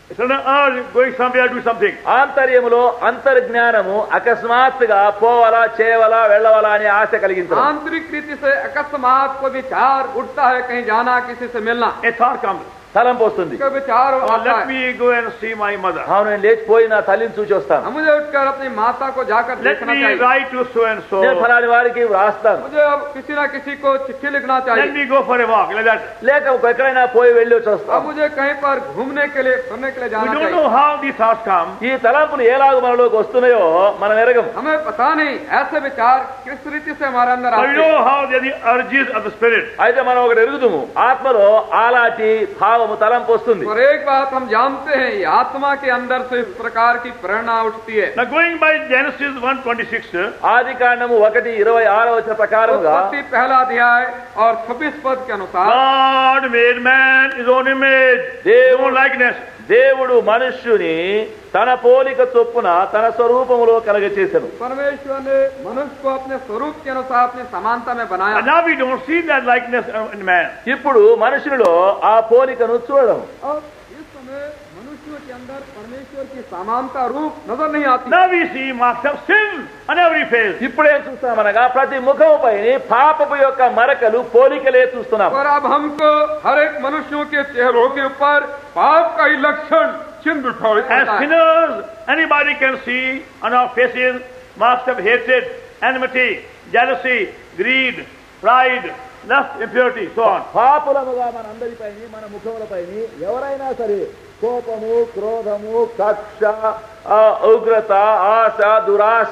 It's not an urge going somewhere to do something. ఆంతర్యములో అంతర్జ్ఞానము అకస్మాత్తుగా పోవాలా చేయవాలా వెళ్ళవాలా అనే ఆశ కలిగించడం. आंतरिक रीति से अकस्मात को विचार उठता है कहीं जाना, किसी से मिलना, A thought comes. తలంపు వస్తుంది. का विचार आता Let है, me go and see my mother. అవును, నేను లేచిపోయి నా తల్లిని చూసి వస్తాను. मुझे उठकर अपनी माता को जाकर Let देखना me चाहिए, write to so and so. నేను ఫలాని వారికి వ్రాస్తాను. मुझे अब किसी न किसी को चिट्ठी लिखना Let चाहिए, me go for a walk. Like that. లేక ఎక్కడైనా పోయి వెళ్ళి వచ్చి अब వస్తాను. मुझे कहीं पर घूमने के लिए फिरने के लिए We जाना don't चाहिए. know how these thoughts come. ఈ తలంపులు ఎలాగ మనలోకి వస్తున్నాయో మనం ఎరగం. हमें पता नहीं ऐसे विचार किस रीति से हमारे अंदर But आते we हैं, know how they are the urges of the spirit. అయితే మనం ఒకటి ఎరుగుదుము, ఆత్మలో అలాంటి భావము తలంపు వస్తుంది. और एक बात हम जानते हैं, ये आत्मा के अंदर से इस प्रकार की प्रेरणा उठती है। Now going by Genesis 1:26, ఆది కాండము 1:26 ప్రకారముగా उत्पत्ति पहला अध्याय और 26 पद के अनुसार God made man his own image, his own likeness. దేవుడు మనుష్యుని తన పోలిక చొప్పున తన స్వరూపములో కలగచేసెను. परमेश्वर ने मनुष्य को अपने स्वरूप के अनुसार अपनी समानता में बनाया। And now we don't see that likeness in man. ఇప్పుడు మనుషునిలో ఆ పోలికను చూడడం. अब इस समय मनुष्यों के अंदर परमेश्वर की समानता रूप नजर नहीं आती। Now we see marks of sin on every face. ఇప్పుడేం చూస్తామనగా ప్రతి ముఖముపై పాపపు యొక్క మరకలు పోలికలే చూస్తున్నాం. और अब हमको हर एक मनुष्यों के चेहरों के ऊपर पाप का ही लक्षण चिन्ह दिखाई As देता है। sinners, anybody can see on our faces marks of hatred, enmity, jealousy, greed, pride, lust, impurity, so on. పాపులముగా మనందరిపైని మన ముఖములపైని ఎవరైనా సరే కోపము, క్రోధము, కక్ష, ఉగ్రత, ఆశ, దురాశ,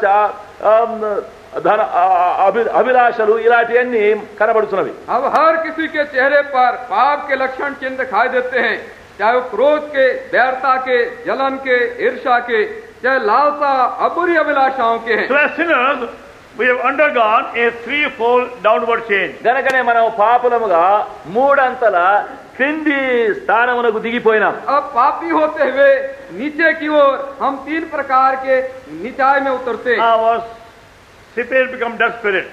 ధన అభిలాషలు ఇలాంటివన్నీ కనబడుతున్నవి. अब हर किसी के चेहरे पर पाप के लक्षण चिन्ह दिखाई देते हैं, चाहे वो क्रोध के, बैरता के, जलन के, ईर्ष्या के, चाहे लालसा, अबुरी अभिलाषाओं के हैं। So as sinners, we have undergone a threefold downward change. గనకనే మనం పాపులముగా మూడంతల క్రింది స్థానమునకు దిగిపోయినాం. अब पापी होते हुए नीचे की ओर हम 3 प्रकार के निचाई में उतरते हैं। Our spirit become dead spirit.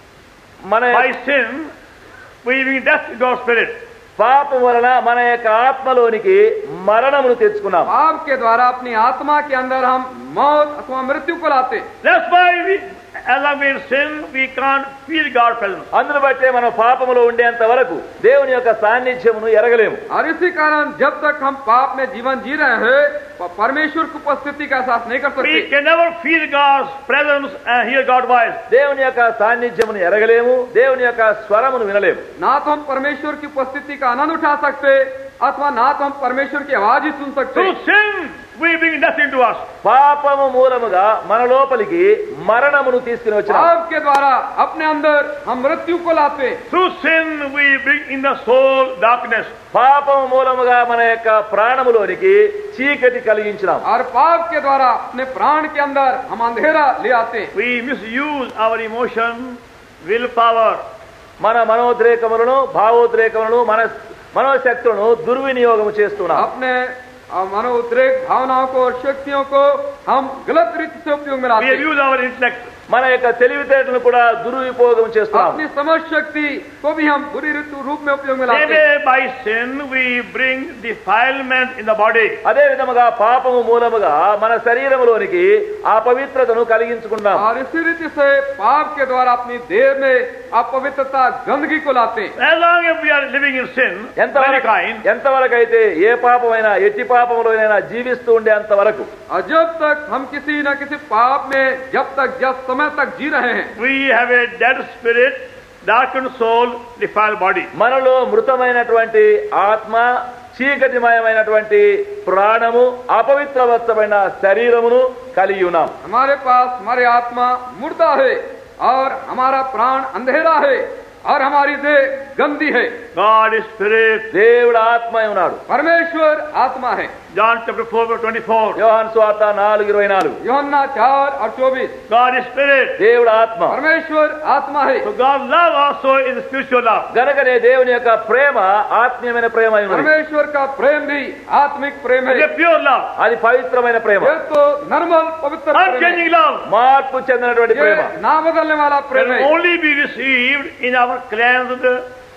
మన By sin, we bring death into our spirit. పాపం వలన మన యొక్క ఆత్మలోనికి మరణమును తెచ్చుకున్నాం. पाप के द्वारा अपनी आत्मा के अंदर हम मौत अथवा मृत्यु को लाते। That's why as long as we sin, we can't feel God's presence. అందును బట్టే మనం పాపములో ఉండేంత వరకు దేవుని యొక్క సాన్నిధ్యమును ఎరగలేము. और इसी कारण जब तक हम पाप में जीवन जी रहे हैं, परमेश्वर की उपस्थिति का एहसास नहीं कर We सकते। can never feel God's presence and hear God's voice. దేవుని యొక్క సాన్నిధ్యమును ఎరగలేము, దేవుని యొక్క స్వరమును వినలేము. ना तो हम परमेश्वर की उपस्थिति का आनंद उठा सकते अथवा ना तो हम परमेश्वर की आवाज ही सुन सकते। Through sin, we bring death into us. పాపము మూలముగా మన లోపలికి మరణమును తీసుకుని వచ్చినాం. पाप के द्वारा अपने अंदर हम मृत्यु को लाते। Through sin, we bring in the soul darkness. పాపము మూలముగా మన యొక్క ప్రాణములోనికి చీకటి కలిగించినాం. और पाप के द्वारा अपने प्राण के अंदर हम अंधेरा ले आते। We misuse our emotion, willpower. మన మనోద్రేకములను, భావోద్రేకములను, మనోశక్తులను దుర్వినియోగం చేస్తున్నాం. अपने मनोद्रेक भावनाओं को और शक्तियों को हम गलत रीति से उपयोग में We latte. abuse our intellect. మన యొక్క తెలివితేటలను కూడా దుర్వినియోగం చేస్తున్నాం. अपनी समझ शक्ति को भी हम बुरी रूप में उपयोग में लाते। Maybe by sin, we bring defilement in the body. అదే విధముగా పాపము మూలముగా మన శరీరములోనికి అపవిత్రతను కలిగించుకున్నాం. और इसी रीति से पाप के द्वारा अपनी देह में अपवित्रता, गंदगी को लाते। As long as we are living in sin, mankind, ఎంతవరకైతే ఏ పాపమైనా ఎట్టి పాపములోనైనా జీవిస్తూ ఉండే అంతవరకు, और जब तक हम किसी न किसी पाप में जब समय तक जी रहे हैं, we have a dead spirit, darkened soul, defiled body. మనలో మృతమైనటువంటి ఆత్మ, చీకటిమయమైనటువంటి ప్రాణము, అపవిత్రవత్తమైన శరీరమును కలిగి ఉన్నాం. हमारे पास हमारी आत्मा मुर्दा है और हमारा प्राण अंधेरा है और हमारी देह गंदी है। God is spirit. దేవుడు ఆత్మ ఉన్నాడు. परमेश्वर आत्मा है। John chapter 4:24. యోహాను సువార్త 4:24. यूहन्ना 4 और 24। God is spirit. దేవుడు ఆత్మ. परमेश्वर आत्मा है। So God's love also is spiritual love. గనకనే దేవుని యొక్క ప్రేమ ఆత్మీయమైన ప్రేమ అయి ఉన్నది. परमेश्वर का प्रेम भी आत्मिक प्रेम है। It's a pure love. అది పవిత్రమైన ప్రేమ, ये तो नॉर्मल पवित्र प्रेम Unchanging है। love. మార్పు చెందినటువంటి ये ప్రేమ. ना बदलने वाला प्रेम Can है। only be received in our cleansed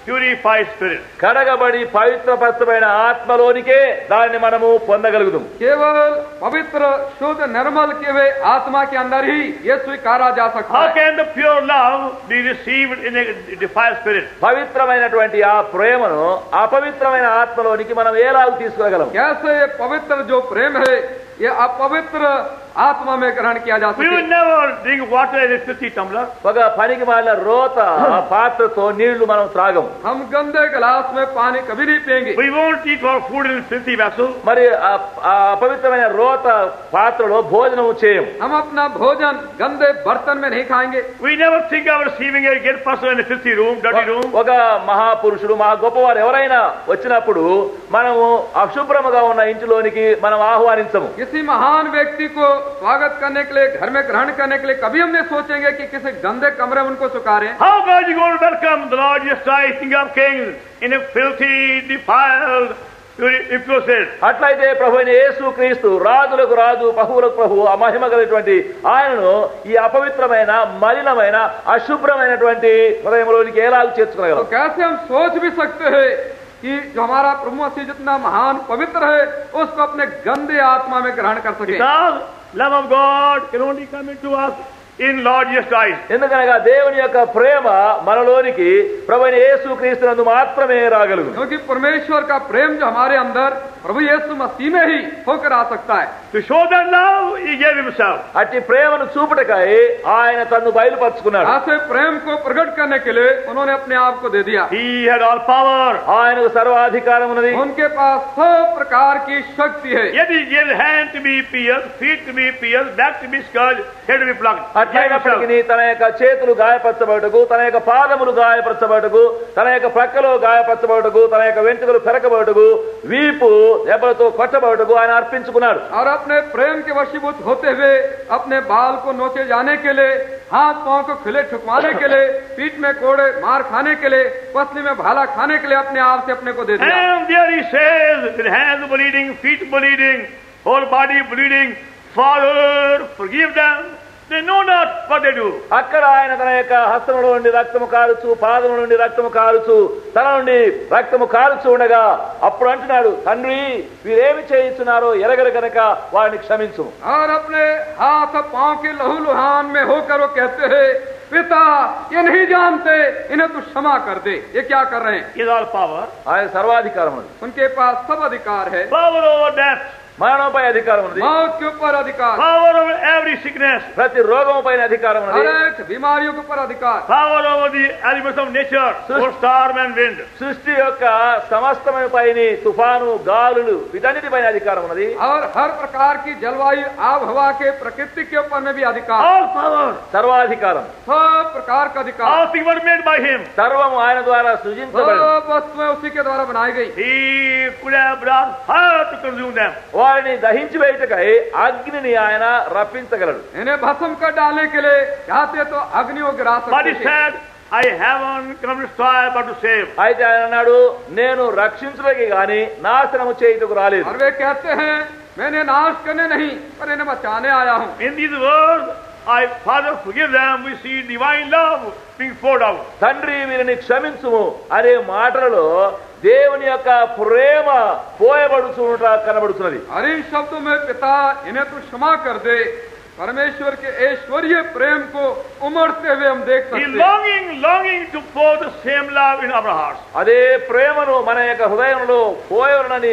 purified spirit. కడగబడి పవిత్రపరచబడిన ఆత్మలోనికే దాన్ని మనము పొందగలుగుతాం. केवल पवित्र शुद्ध निर्मल किए हुए आत्मा के अंदर ही ये स्वीकारा जा सकता How है। can the pure love be received in a defiled spirit? పవిత్రమైనటువంటి ఆ ప్రేమను అపవిత్రమైన ఆత్మలోనికి మనం ఎలాగ తీసుకురాగలం? कैसे ये पवित्र जो प्रेम है ये अपवित्र आत्मा में ग्रहण किया जा We will सके। never drink water in a filthy tumbler. ఒక పనికి మాలిన రోత పాత్రతో నీళ్లు మనం త్రాగం. हम गंदे गिलास में पानी कभी नहीं पिएंगे। We won't eat our food in filthy vessel. మరి ఆ అపవిత్రమైన రోత పాత్రలో భోజనము చేయం. हम अपना भोजन गंदे बर्तन में नहीं खाएंगे। We never think of receiving a great person in a filthy room, dirty room. ఒక మహాపురుషుడు మహా గొప్పవారు ఎవరైనా వచ్చినప్పుడు మనము అశుభ్రముగా ఉన్న ఇంటిలోనికి మనం ఆహ్వానించము. किसी महान व्यक्ति को स्वागत करने के लिए घर में ग्रहण करने के लिए कभी हम नहीं सोचेंगे कि किसी गंदे कमरे में उनको सुकारें। How God is going to welcome the Lord Jesus Christ, King of Kings, in a filthy, defiled, impure state? అట్లయితే ప్రభు అయిన యేసు క్రీస్తు రాజులకు రాజు ప్రభువులకు ప్రభు ఆ మహిమ కలిగినటువంటి ఆయనను ఈ అపవిత్రమైన మలినమైన అశుభ్రమైనటువంటి హృదయంలోనికి ఎలాగ तो చేర్చుకోగలం? कैसे हम सोच भी सकते हैं कि जो हमारा प्रभु मसीह जितना महान पवित्र है उसको अपने गंदे आत्मा में ग्रहण कर सके। Because love of God can only come into us in Lord Jesus Christ. ఎందుకనగా దేవుని యొక్క ప్రేమ మనలోనికి ప్రభు అయిన యేసు క్రీస్తునందు మాత్రమే రాగలుగును. क्योंकि परमेश्वर का प्रेम जो हमारे अंदर प्रभु यीशु मसीह में ही होकर आ सकता है। To show that love, He gave Himself. అట్టి ప్రేమను చూపుటకై ఆయన తన్ను బయలుపరుచుకున్నాడు. ऐसे प्रेम को प्रकट करने के लिए उन्होंने अपने आप को दे दिया। He had all power. ఆయనకు సర్వాధికారం ఉన్నది. उनके पास सब प्रकार की शक्ति है। Yet He gave hand to be pierced, feet to be pierced, back to be scourged, head to be plucked. అట్లయినప్పటికీ తన యొక్క చేతులు గాయపరచబడుటకు, తన యొక్క పాదములు గాయపరచబడుటకు, తన యొక్క ప్రక్కలో గాయపరచబడుటకు, తన యొక్క వెంట్రుకలు పెరకబడుటకు, వీపు దెబ్బలతో కొట్టబడుటకు ఆయన అర్పించుకున్నాడు. और अपने प्रेम के वशीभूत होते हुए अपने बाल को नोचे जाने के लिए, हाथ पांव को खिले ठुकवाने के लिए, पीठ में कोड़े मार खाने के लिए, पसली में भाला खाने के लिए अपने आप से अपने को दे दिया। And there He says, with hands bleeding, feet bleeding, whole body bleeding, Father, forgive them. They know not what they do. అక్కడ ఆయన తన యొక్క హస్తముల నుండి రక్తము కారుచు, పాదముల నుండి రక్తము కారుచు, తన నుండి రక్తము కారుచు ఉండగా అప్పుడు అంటున్నాడు, తండ్రి వీరేమి చేయించున్నారో ఎరగరు గనక వారిని క్షమించు. और अपने हाथ पांव के लहू लुहान में होकर वो कहते हैं, पिता ये नहीं जानते, इन्हें तू क्षमा कर दे। ये क्या कर रहे हैं? He is all power. ఆయన సర్వాధికారం ఉన్నది. उनके पास सब अधिकार है। Power over death. మరణంపై అధికారం ఉన్నది. मौत के ऊपर अधिकार, Power over every sickness. ప్రతి రోగం పైన అధికారం ఉన్నది. हर एक बीमारियों के ऊपर अधिकार, Power over the elements of nature, for storm and wind. సృష్టి యొక్క సమస్తమైన పైన తుఫాను గాలులు వీటన్నిటిపైన అధికారం ఉన్నది. और हर प्रकार की जलवायु आब हवा के प्रकृति के ऊपर में भी अधिकार, All power. సర్వాధికారం. सब प्रकार का अधिकार, All things were made by Him. సర్వం ఆయన ద్వారా సృజించబడింది. सब वस्तुएं उसी के द्वारा बनाई गई। He could have brought fire to consume them. వారిని దహించి వేయుటకై అగ్నిని ఆయన రప్పించగలడు. इन्हें भस्म कर डालने के लिए चाहते तो अग्नियों गिरा But सकते He थे। said, I haven't come to destroy but to save. అయితే ఆయన అన్నాడు, నేను రక్షించుటకి గాని నాశనము చేయుటకు రాలేదు. और वे कहते हैं, मैंने नाश करने नहीं पर इन्हें बचाने आया हूँ। In these words, Father, forgive them. We see divine love being poured out. తండ్రి వీరిని క్షమించుము అనే మాటలలో దేవుని యొక్క ప్రేమ పోయబడుచుట కనబడుతున్నది. और इन शब्दों में पिता इन्हें तो क्षमा कर दे, परमेश्वर के ऐश्वर्य प्रेम को उमड़ते हुए हम देख He सकते हैं। longing to pour the same love in our hearts. అదే ప్రేమను మన యొక్క హృదయంలో పోయవలనని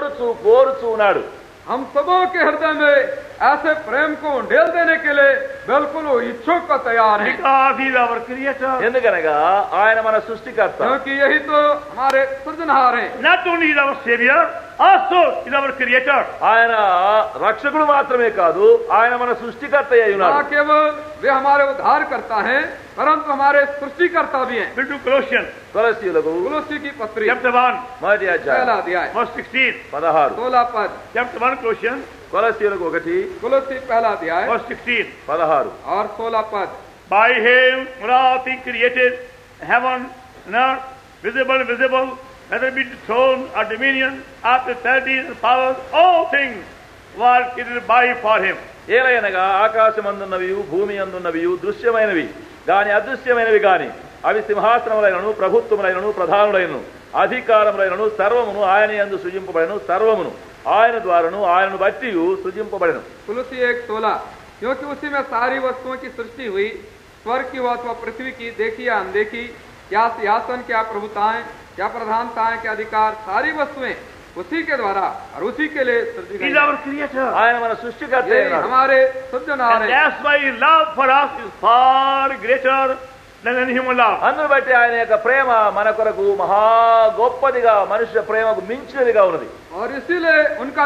కోరుచూ ఉన్నాడు. हम सबों के हृदय में ऐसे प्रेम को ढेल देने के लिए बिल्कुल वो इच्छुक का तैयार है। Because He is our Creator. ఎందుకనగా ఆయన మన సృష్టికర్త. क्योंकि यही तो हमारे सृजनहार हैं। Not only is our Savior, also is our Creator. ఆయన రక్షకుడు మాత్రమే కాదు, ఆయన మన సృష్టికర్త అయి ना ఉన్నాడు. केवल वे हमारे उद्धार करता है परंतु हमारे सृष्टिकर्ता भी हैं। Into Colossians, కొలస్సీయులకు कुलुस्सी की पत्री chapter 1, మొదటి पहला అధ్యాయం अध्याय verse 16. 16. 16 पद, Chapter 1, Colossians, కొలస్సీయులకు 1 कुलुस्सी पहला अध्याय verse 16. 16. और 16 पद। By Him were all things created, heaven and earth, visible and invisible, whether it be throne or dominion, or principalities and powers, all things were created by for Him. ఏలయనగా ఆకాశమందున్నవి భూమి అందున్నవి దృశ్యమైనవి గాని అదృశ్యమైనవి గాని అవి సింహాసనములైనను ప్రభుత్వములైనను ప్రధానులైనను అధికారములైనను సర్వమును ఆయన యందు సృజింపబడెను సర్వమును ఆయన ద్వారాను ఆయనను బట్టి సృజింపబడెను. तुलसी 1:16 क्योंकि उसी में सारी वस्तुओं की सृष्टि हुई, स्वर्ग की अथवा पृथ्वी की, देखी या अनदेखी, क्या सिंहासन, क्या प्रभुताएं, क्या प्रधानताएं, क्या अधिकार, सारी वस्तुएं उसी के द्वारा और उसी के लिए सृजी He गई is our creator. ఆయన మన సృష్టికర్త ये అయినాడు. हमारे सृजनहार And है। that's why his love for us is far greater than any human love. అందును బట్టి ఆయన యొక్క ప్రేమ మన కొరకు మహా గొప్పదిగా మనుష్య ప్రేమకు మించినదిగా ఉన్నది. और इसीलिए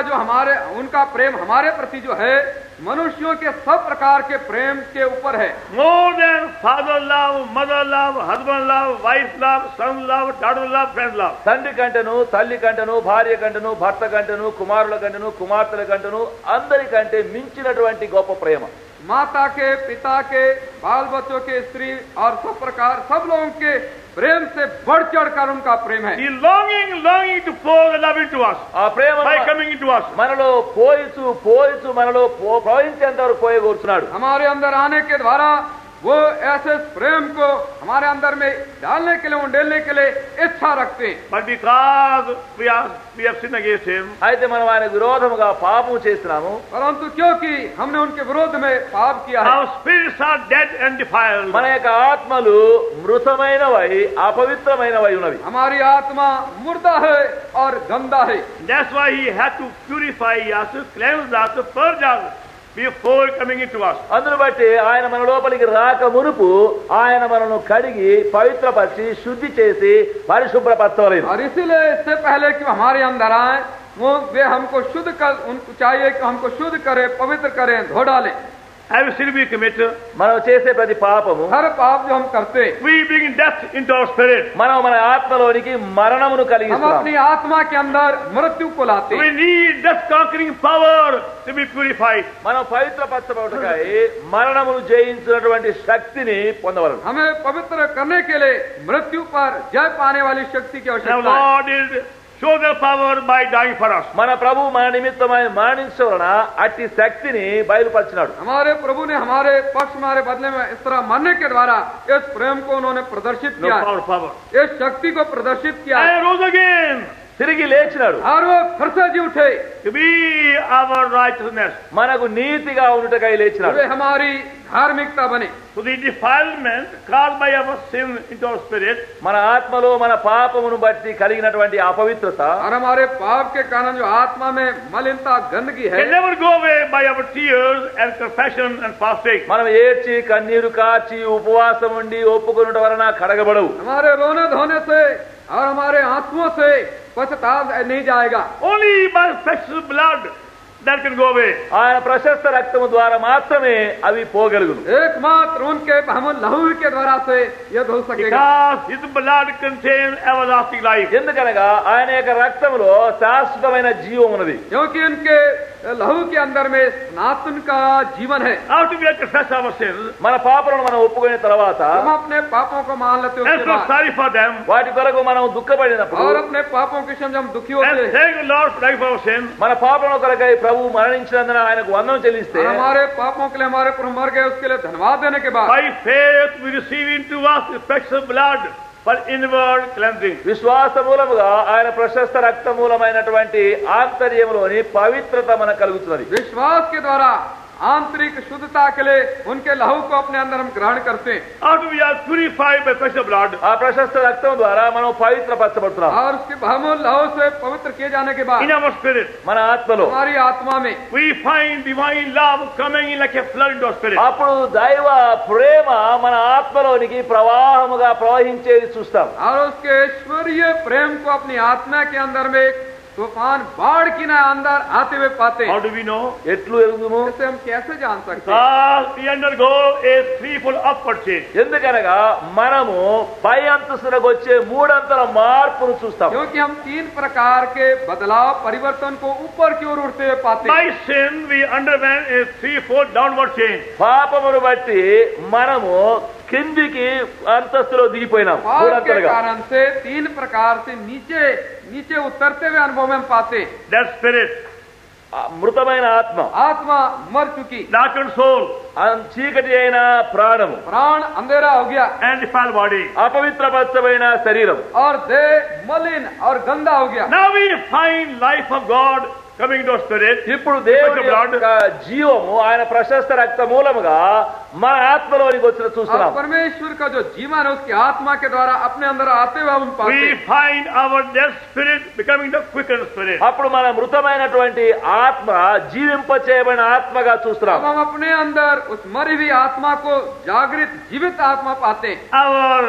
उनका प्रेम हमारे प्रति जो है मनुष्यों के सब प्रकार के प्रेम के ऊपर है। More than father love, mother love, husband love, wife love, son love, daughter love, friend love. తండ్రి కంటను తల్లి కంటను భార్య కంటను భర్త కంటను కుమారుల కంటను కుమార్తెల కంటను అందరికంటే మించినటువంటి గొప్ప ప్రేమ. माता के, पिता के, बाल बच्चों के, स्त्री और सब प्रकार सब लोगों के प्रेम से बढ़ चढ़ कर उनका प्रेम है। He is longing to pour the love into us ఆ ప్రేమ by coming into us. మనలో పోయిచు మనలో ప్రవహించేంత వరకు పోయగూర్చున్నాడు. हमारे अंदर आने के द्वारा वो ऐसे प्रेम को हमारे अंदर में डालने के लिए, उंडेलने के लिए इच्छा रखते हैं। But because we have sinned against him, అయితే మనం ఆయన విరోధముగా పాపము చేస్తున్నాము. परंतु क्योंकि हमने उनके विरोध में पाप किया है, our spirits are dead and defiled. మన యొక్క ఆత్మలు మృతమైనవై అపవిత్రమైనవై ఉన్నవి. हमारी आत्मा मुर्दा है और गंदा है। That's why he had to purify us, cleanse us, purge us before coming into us. అందును బట్టి ఆయన మన లోపలికి రాక మునుపు ఆయన మనను కడిగి పవిత్రపరిచి శుద్ధి చేసి పరిశుభ్రపరచలేదు. और इसीलिए इससे पहले कि हमारे अंदर आए वे हमको शुद्ध कर, उनको चाहिए कि हमको शुद्ध करें, पवित्र करें, धो डालें। Every sin we commit, మనం చేసే ప్రతి పాపము हर पाप जो हम करते हैं, we bring death into our spirit. మనం మన ఆత్మలోనికి మరణమును हम కలిగిస్తున్నాం. अपनी आत्मा के अंदर मृत्यु को लाते We हैं। need death conquering power to be purified. మనం పవిత్రపరచబడుటకై మరణమును జయించినటువంటి శక్తిని పొందవలను. हमें पवित्र करने के लिए मृत्यु पर जय पाने वाली शक्ति की Now आवश्यकता है। Lord did show their power by dying for us. మన ప్రభు మన నిమిత్తమై మరణించవలన అట్టి శక్తిని బయలుపరిచినాడు. हमारे प्रभु ने हमारे पक्ष हमारे बदले में इस तरह मरने के द्वारा इस प्रेम को उन्होंने प्रदर्शित No किया है। power. इस शक्ति को प्रदर्शित किया है And rose again తిరిగి లేచినాడు. और वो फिर से जी उठे। to be our righteousness. మనకు నీతిగా ఉండుటకై లేచినాడు. वे हमारी धार्मिकता बने। So the defilement caused by our sin into our spirit, మన ఆత్మలో మన పాపమును బట్టి కలిగినటువంటి అపవిత్రత और हमारे पाप के कारण जो आत्मा में मलिनता गंदगी है, can never go away by our tears and confession and fasting. మనం ఏడ్చి కన్నీరు కాచి ఉపవాసం ఉండి ఒప్పుకొనుట వలన కడగబడవు. हमारे रोने धोने से और हमारे आंसुओं से पश्चाताप नहीं जाएगा। Only by precious blood that can go away. ఆయన ప్రశస్త రక్తము ద్వారా మాత్రమే అవి పోగలుగును. एकमात्र उनके हम लहू के द्वारा से यह धो सकेगा। Because his blood contains everlasting life. ఎందుకనగా ఆయన యొక్క రక్తములో శాశ్వతమైన జీవం ఉన్నది. क्योंकि उनके लहू के अंदर में सनातन का जीवन है। After we have confessed our sins మన పాపలను మనం ఒప్పుకునే తర్వాత हम अपने पापों को मान लेते हैं and उसके feel बाद, sorry for them వాటి కొరకు మనం దుఃఖపడినప్పుడు और अपने पापों के विषय में हम दुखी होते and हैं, thank the Lord for dying for our sins, మన పాపముల కొరకై ప్రభు మరణించినందున ఆయనకు వందనం చెల్లిస్తే और हमारे पापों के लिए हमारे प्रभु मर गए, उसके लिए धन्यवाद देने के बाद by faith we receive into us the precious blood for inward cleansing. విశ్వాస మూలముగా ఆయన ప్రశస్త రక్త మూలమైనటువంటి ఆంతర్యములోని పవిత్రత మనకు కలుగుతున్నది. विश्वास के द्वारा आंतरिक शुद्धता के लिए उनके लहू को अपने अंदर हम ग्रहण करते हैं, After we are purified by precious blood, ఆ ప్రశస్త రక్తం ద్వారా మనం పవిత్రపరచబడుతున్నాం. और उसके हम लहू से पवित्र किए जाने के बाद in our spirit, మన ఆత్మలో हमारी आत्मा में we find divine love coming in like a flood into our spirit. అప్పుడు దైవ ప్రేమ మన ఆత్మలోనికి ప్రవాహముగా ప్రవహించేది చూస్తాం. और उसके ईश्वरीय प्रेम को अपनी आत्मा के अंदर में तूफान बाढ़ की ना अंदर आते हुए पाते How हैं। do we know? ఎట్లు ఎరుగుము? इसे हम कैसे जान सकते हैं? Because we undergo a threefold upward change. ఎందుకనగా మనము పై అంతస్తులకు వచ్చే మూడంతల మార్పును చూస్తాం. क्योंकि हम 3 प्रकार के बदलाव परिवर्तन को ऊपर की ओर उठते हुए पाते हैं। By sin we underwent a threefold downward change. పాపమును బట్టి మనము కిందికి అంతస్తులో దిగిపోయినాం. पाप के మూడంతలుగా कारण से 3 प्रकार से नीचे नीचे उतरते हुए अनुभव में हम पाते हैं। That spirit, మృతమైన ఆత్మ, आत्मा मर चुकी, darkened soul, చీకటి అయిన ప్రాణము, प्राण अंधेरा हो गया and defiled body. అపవిత్రపరచబడిన శరీరం, और देह मलिन और गंदा हो गया। Now we find life of God coming to our spirit. ఇప్పుడు దేవుని యొక్క జీవము ఆయన ప్రశస్త రక్త మూలముగా మన ఆత్మలోనికి వచ్చిన और చూస్తున్నాం. परमेश्वर का जो जीवन है उसकी आत्मा के द्वारा अपने अंदर आते हुए हम पाते We हैं। find our dead spirit becoming the quickened spirit. అప్పుడు మన మృతమైనటువంటి ఆత్మ జీవింప చేయబడిన ఆత్మగా अब చూస్తున్నాం. हम अपने अंदर उस मरी हुई आत्मा को जागृत जीवित आत्मा पाते हैं। Our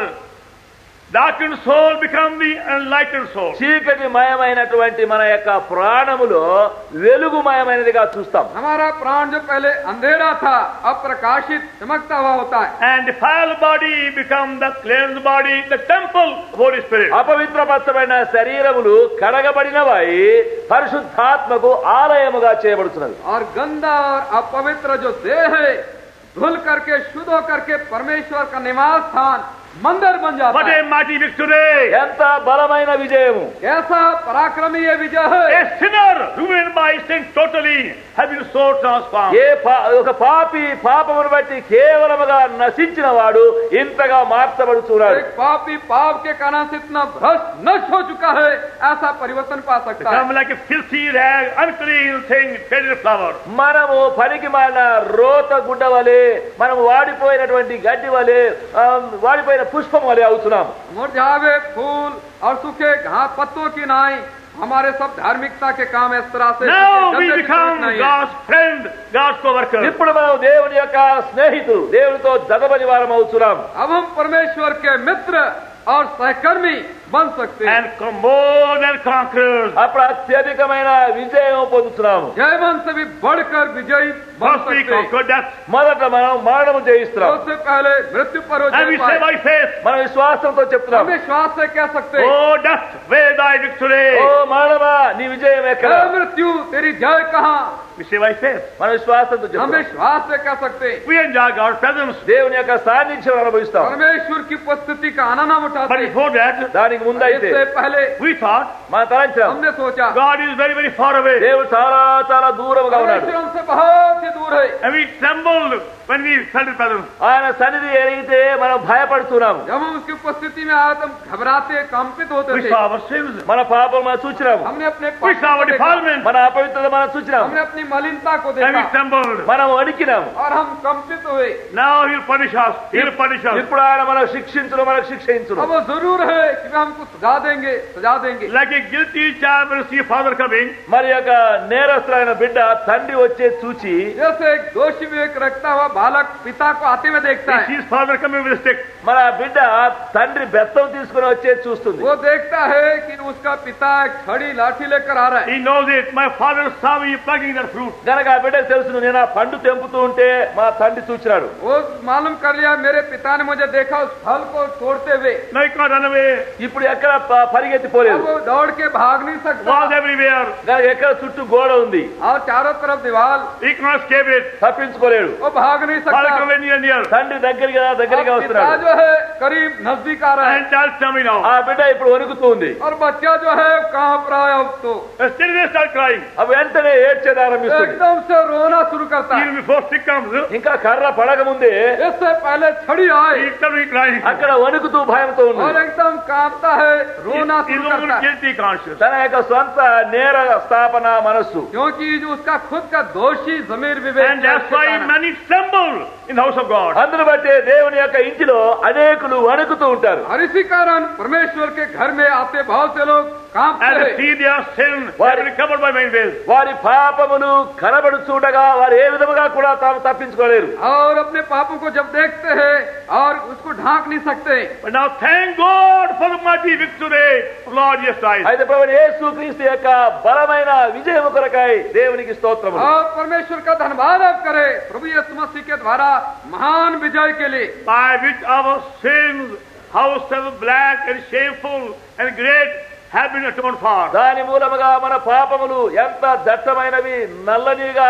darkened soul become the enlightened soul. చీకటి మయమైనటువంటి మన యొక్క ప్రాణములో వెలుగుమయమైనదిగా చూస్తాం. हमारा प्राण जो पहले अंधेरा था अब प्रकाशित चमकता हुआ होता है। And defiled body become the cleansed body, the temple of Holy Spirit. అపవిత్రపరచబడిన శరీరములు కడగబడినవై పరిశుద్ధాత్మకు ఆలయముగా చేయబడుతున్నది. और गंदा और अपवित्र जो देह है धुल करके शुद्ध होकर के परमेश्वर का निवास स्थान मंदिर बन जाता What है। a mighty victory! ఎంత బలమైన విజయము! कैसा पराक्रमी ये विजय है। A sinner ruined by sin totally has been so transformed. ఒక పాపి పాపమును బట్టి కేవలముగా నశించిన వాడు ఇంతగా మార్చబడుతున్నాడు. एक पापी पाप के कारण से इतना भ्रष्ट नष्ट हो चुका है, ऐसा परिवर्तन पा सकता है। Become like a filthy rag, unclean thing, faded flower. మనము పనికి మాలిన రోత గుడ్డ వలె, మనము వాడిపోయినటువంటి గడ్డి వలె, వాడిపోయిన పుష్పం వలె అవుతున్నాం. मुरझावे फूल और सूखे घास पत्तों की नाई हमारे सब धार्मिकता के काम इस तरह से Now we गंदे become नहीं है। God's friend, God's co-worker. ఇప్పుడు మనం దేవుని యొక్క స్నేహితులు, దేవునితో జతపని వారం అవుతున్నాం. अब हम परमेश्वर के मित्र और सहकर्मी बन सकते हैं। And come more than conquerors. అప్పుడు అత్యధికమైన విజయం పొందుతున్నాము. जयवन से भी बढ़कर विजयी बन First we सकते हैं। conquer death. మొదట మనం మరణము జయిస్తున్నాం. सबसे पहले मृत्यु पर हो And we जय say पाए। by faith, మన విశ్వాసంతో చెప్తున్నాం, हम विश्वास से कह सकते हैं, oh death, where thy victory? ఓ మరణమా నీ విజయం ఎక్కడ? हे मृत्यु तेरी जय कहाँ। We say by faith. మన విశ్వాసంతో हम చెప్తున్నాం. विश्वास से कह सकते हैं, We enjoy God's presence. దేవుని యొక్క సాన్నిధ్యం అనుభవిస్తాం. परमेश्वर की उपस्थिति का आनंद हम But उठाते हैं। before that, దానికి ముందైతే इससे पहले we thought మన తలంచాం, हमने सोचा God is very, very far away. దేవుడు చాలా చాలా దూరముగా ఉన్నాడు. परमेश्वर हमसे बहुत ही दूर है। And we trembled when we felt His presence. ఆయన సన్నిధి ఎరిగితే మనం భయపడుతున్నాము. जब हम उसकी उपस्थिति में आए तो हम घबराते कंपित होते We थे। saw our sins. మన పాపం మనం చూచినాము, हमने अपने We पाप saw our को देखा। defilement. మన అపవిత్రత మనం చూచినాము, हमने अपनी मलिनता को And we देखा trembled. మనం వణికినాము. और हम कंपित हुए। Now He'll punish us. He'll punish us. ఇప్పుడు ఆయన మనకు శిక్షించును, మనకు శిక్షించును. अब वो जरूर है कि वे हमको सजा देंगे, सजा देंगे। Like a guilty child will see a father coming. మరి యొక్క నేరస్తులైన బిడ్డ తండ్రి వచ్చే చూచి, जैसे एक दोषी विवेक रखता हुआ बालक पिता को आते हुए देखता He है, sees father coming with a stick. మన బిడ్డ తండ్రి బెత్తం తీసుకుని వచ్చే చూస్తుంది. वो देखता है कि उसका पिता एक छड़ी लाठी लेकर आ रहा है। He knows it. My father saw me plucking that fruit. గనక ఆ బిడ్డ తెలుసును, నేను ఆ పండు తెంపుతూ ఉంటే మా తండ్రి చూచినాడు. वो मालूम कर लिया मेरे पिता ने मुझे देखा उस फल को तोड़ते हुए। Now he can't run away. ఇప్పుడు ఎక్కడ పరిగెత్తిపోలేదు. अब वो दौड़ के भाग नहीं सकता Walls everywhere. గనక ఎక్కడ చుట్టూ గోడ ఉంది, और चारों तरफ दीवार, He cannot escape it. తప్పించుకోలేడు. वो भाग नहीं Father सकता। coming near, near. తండ్రి దగ్గరగా अब पिता వస్తున్నాడు. जो है करीब नजदीक आ रहा है And child coming now. ఆ బిడ్డ ఇప్పుడు వణుకుతూ ఉంది. और बच्चा जो है कहाँ पर आया अब तो Still they start crying. అవి వెంటనే ఏడ్చేదారంభిస్తుంది. एकदम से रोना शुरू करता है। Even before stick comes, ఇంకా కర్ర పడక ముందే इससे पहले छड़ी आए he suddenly crying. అక్కడ వణుకుతూ భయంతో और ఉంది. एकदम कांपता है, रोना His शुरू own करता है। guilty conscience. తన యొక్క సొంత నేర స్థాపన మనస్సు. क्योंकि जो उसका खुद का दोषी जमीर विवेक And that's why many tremble in the house of God. అందును బట్టే దేవుని యొక్క ఇంటిలో అనేకులు వణుకుతూ ఉంటారు. और इसी कारण परमेश्वर के घर में आते बहुत से लोग कांपते And they हैं। see their sin, they have been covered by many ways. వారి పాపములు కనబడుచుండగా వారు ఏ విధముగా కూడా తాము తప్పించుకోలేరు. और अपने पापों को जब देखते हैं और उसको ढांक नहीं सकते। But now thank God for the mighty victory of Lord Jesus Christ. అయితే ప్రభువైన యేసుక్రీస్తు యొక్క బలమైన విజయము కొరకై దేవునికి స్తోత్రములు. और परमेश्वर का धन्यवाद आप करें प्रभु यीशु मसीह के द्वारा महान विजय के लिए, By which our sins, however black and shameful and great, have been atoned for. దాని మూలముగా మన పాపములు ఎంత దట్టమైనవి, నల్లనిగా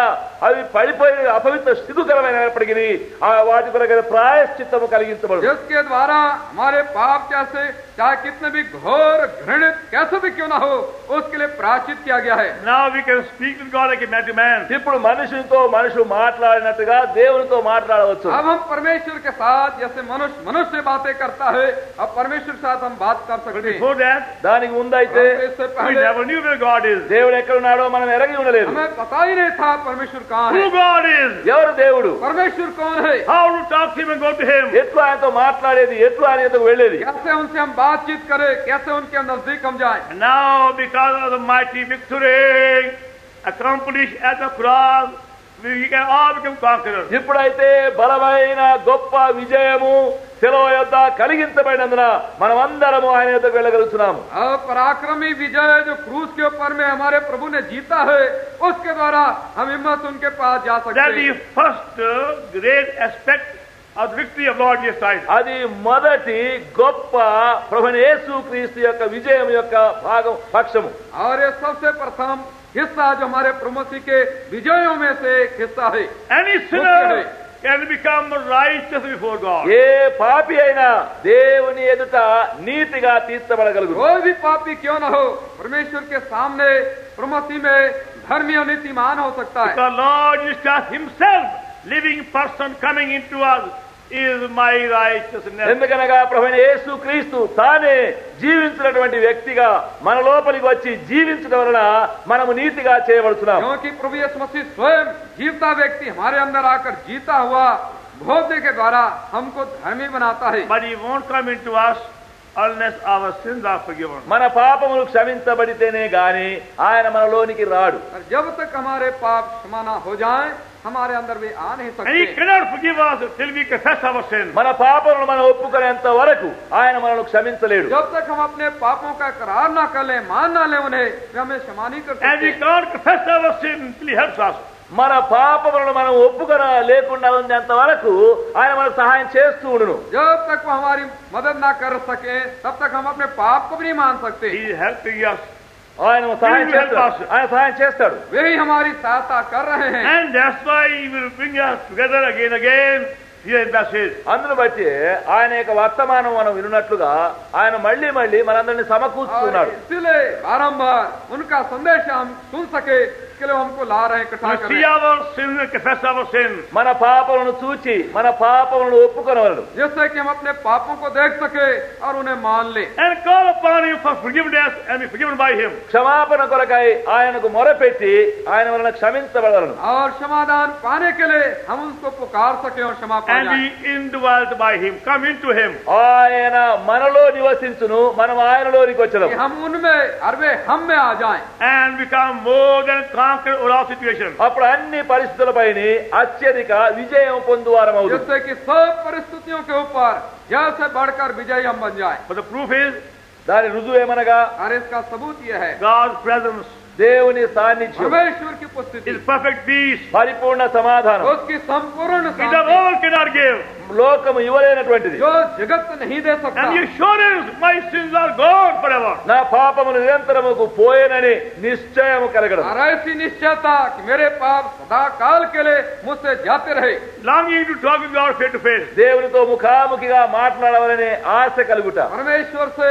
అవి పడిపోయిన అపవిత్ర స్థితికరమైనప్పటికీ వాటి కొరకు ప్రాయశ్చిత్తము కలిగించబడు. जिसके द्वारा हमारे पाप जैसे चाहे कितने भी घोर घृणित कैसे भी क्यों ना हो उसके लिए प्रायश्चित किया गया है. Now we can speak with God like a man to man. ఇప్పుడు మనుషునితో మనుషులు మాట్లాడినట్టుగా దేవునితో మాట్లాడవచ్చు. अब हम परमेश्वर के साथ जैसे मनुष्य मनुष्य बातें करता है अब परमेश्वर के साथ हम बात कर But सकते हैं. before that, దానికి ముందైతే इससे we पहले never knew where God is. దేవుడు ఎక్కడున్నాడో మనం ఎరగి ఉండలేదు. हमें पता ही नहीं था परमेश्वर कहाँ Who है. God is. ఎవరు దేవుడు, परमेश्वर कौन है, How to talk to him and go to him. ఎట్లా ఆయనతో మాట్లాడేది, ఎట్లా ఆయన ఎదుగు వెళ్ళేది. कैसे उनसे हम बातचीत करें, कैसे उनके नजदीक हम जाएं. And now, because of the mighty victory accomplished at the cross, we can all become conquerors. ఇప్పుడైతే బలమైన గొప్ప విజయము శిలువ యొద్ద కలిగించబడినందున మనమందరము ఆయన యొద్దకు వెళ్ళగలుగుతున్నాము. अब पराक्रमी विजय जो क्रूस के ऊपर में हमारे प्रभु ने जीता है उसके द्वारा हम हिम्मत उनके पास जा सकते That is हैं. the first great aspect of the victory of Lord Jesus Christ. అది మొదటి గొప్ప ప్రభువైన యేసుక్రీస్తు యొక్క విజయం యొక్క భాగం పక్షము. और ये सबसे प्रथम हिस्सा जो हमारे प्रभु मसीह के विजयों में से एक हिस्सा है. Any sinner can become righteous before God. ఏ పాపి అయినా దేవుని ఎదుట నీతిగా తీర్చబడగలుగును. कोई भी पापी क्यों न हो परमेश्वर के सामने प्रभु मसीह में धर्मी और नीतिमान हो सकता है. Because Lord Jesus Christ himself, living person coming into us, is my righteousness. ఎందుకనగా ప్రభువైన యేసుక్రీస్తు తానే జీవించినటువంటి వ్యక్తిగా మన లోపలికి వచ్చి జీవించడం వలన మనము నీతిగా చేయబడుతున్నాం. क्योंकि प्रभु यीशु मसीह स्वयं जीवता व्यक्ति हमारे अंदर आकर जीता हुआ भोगने के द्वारा हमको धर्मी बनाता है. But he won't come into us unless our sins are forgiven. మన పాపములు క్షమించబడితేనే గాని ఆయన మనలోనికి రాడు. और जब तक हमारे पाप क्षमा न हो जाएं हमारे अंदर वे आ नहीं And he सकते. cannot forgive us till we confess our sins. మన పాపములను మనం ఒప్పుకునేంత వరకు ఆయన మనల్ని క్షమించలేడు. जब तक हम अपने पापों का करार ना कर लें, मान ना लें उन्हें, वे हमें क्षमा नहीं कर And we सकते. can't confess our sins till he helps us. మన పాపములను మనం ఒప్పుకొన లేకుండా ఉన్నంత వరకు ఆయన మనకు సహాయం చేస్తూ ఉండును. जब तक वो हमारी मदद ना कर सके तब तक हम अपने पाप को भी नहीं मान सकते. He is helping us. ఆయన సహాయం చేస్తాడు. ఆయన సహాయం చేస్తాడు. वे ही हमारी सहायता कर रहे हैं. And that's why he will bring us together again. Here in passage. అందును బట్టి ఆయన యొక్క వర్తమానం మనం వినున్నట్లుగా ఆయన మళ్ళీ మళ్ళీ మనందరినీ और సమకూర్చుతున్నాడు. इसलिए बारंबार उनका संदेश हम सुन सके इसके लिए हमको ला रहे हैं, इकट्ठा We कर see रहे हैं. our sins and confess our sins. మన పాపములను చూచి మన పాపములను ఒప్పుకొనవలెను. जिससे कि हम अपने पापों को देख सके और उन्हें मान ले. And call upon him for forgiveness and be forgiven by him. క్షమాపణ కొరకై ఆయనకు మొరపెట్టి ఆయన వలన క్షమించబడవలను. और क्षमादान पाने के लिए हम उसको पुकार सके और क्षमा पा And जाएं. be indwelt by him. Come into him. ఆయన మనలో నివసించును, మనం ఆయనలోనికి कि వచ్చదాం. हम उनमें और वे हम में आ जाएं. And become more than conqueror of all situations. అప్పుడు అన్ని పరిస్థితులపైన అత్యధిక విజయం పొందువారం అవుతుంది. जिससे कि सब परिस्थितियों के ऊपर जैसे बढ़कर विजयी हम बन जाए. But the proof is దాని రుజువు ఏమనగా और इसका सबूत यह है God's presence, దేవుని సాన్నిధ్యం, परमेश्वर की उपस्थिति, his perfect peace, పరిపూర్ణ సమాధానం, उसकी संपूर्ण which the Shanti world cannot give. లోకము ఇవ్వలేనటువంటిది. जो जगत नहीं दे सकता. And the assurance, my sins are gone forever. నా పాపములు నిరంతరముకు పోయేనని నిశ్చయము కలగడం. और ऐसी निश्चयता कि मेरे पाप सदा काल के लिए मुझसे जाते रहे. Longing to talk with God face to face. దేవునితో ముఖాముఖిగా మాట్లాడవాలనే ఆశ కలుగుట. परमेश्वर से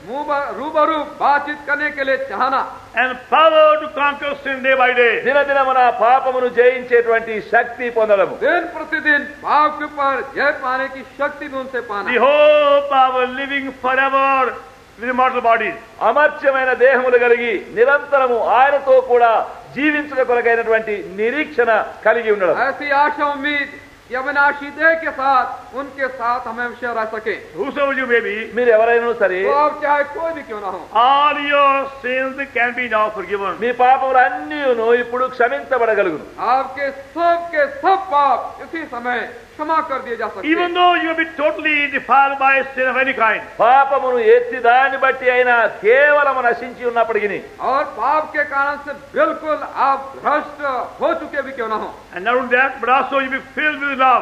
रूबरू बातचीत करने के लिए चाहना. And power to conquer sin day by day. దినదినమున పాపమును జయించేటువంటి శక్తి పొందడము. दिन प्रतिदिन पाप के ऊपर जय पाने की शक्ति भी उनसे पाना. The hope of living forever with immortal bodies. అమర్త్యమైన దేహములు కలిగి నిరంతరము ఆయనతో కూడా జీవించక కొరకైనటువంటి నిరీక్షణ కలిగి ఉండడం. ऐसी आशा उम्मीद कि अविनाशी देह के साथ उनके साथ हम हमेशा रह सके. Whosoever you may be, మీరు ఎవరైనా సరే तो आप चाहे कोई भी क्यों ना हो, all your sins can be now forgiven. మీ పాపములు అన్నీను ఇప్పుడు క్షమించబడగలుగును. आपके सब पाप इसी समय क्षमा कर दिए जा सकते. Even though you have been totally defiled by sin of any kind. పాపమును ఎత్తి దాన్ని బట్టి అయినా కేవలం నశించి ఉన్నప్పటికీ और पाप के कारण से बिल्कुल आप भ्रष्ट हो चुके भी क्यों ना हो, And not only that, but also you be filled with love.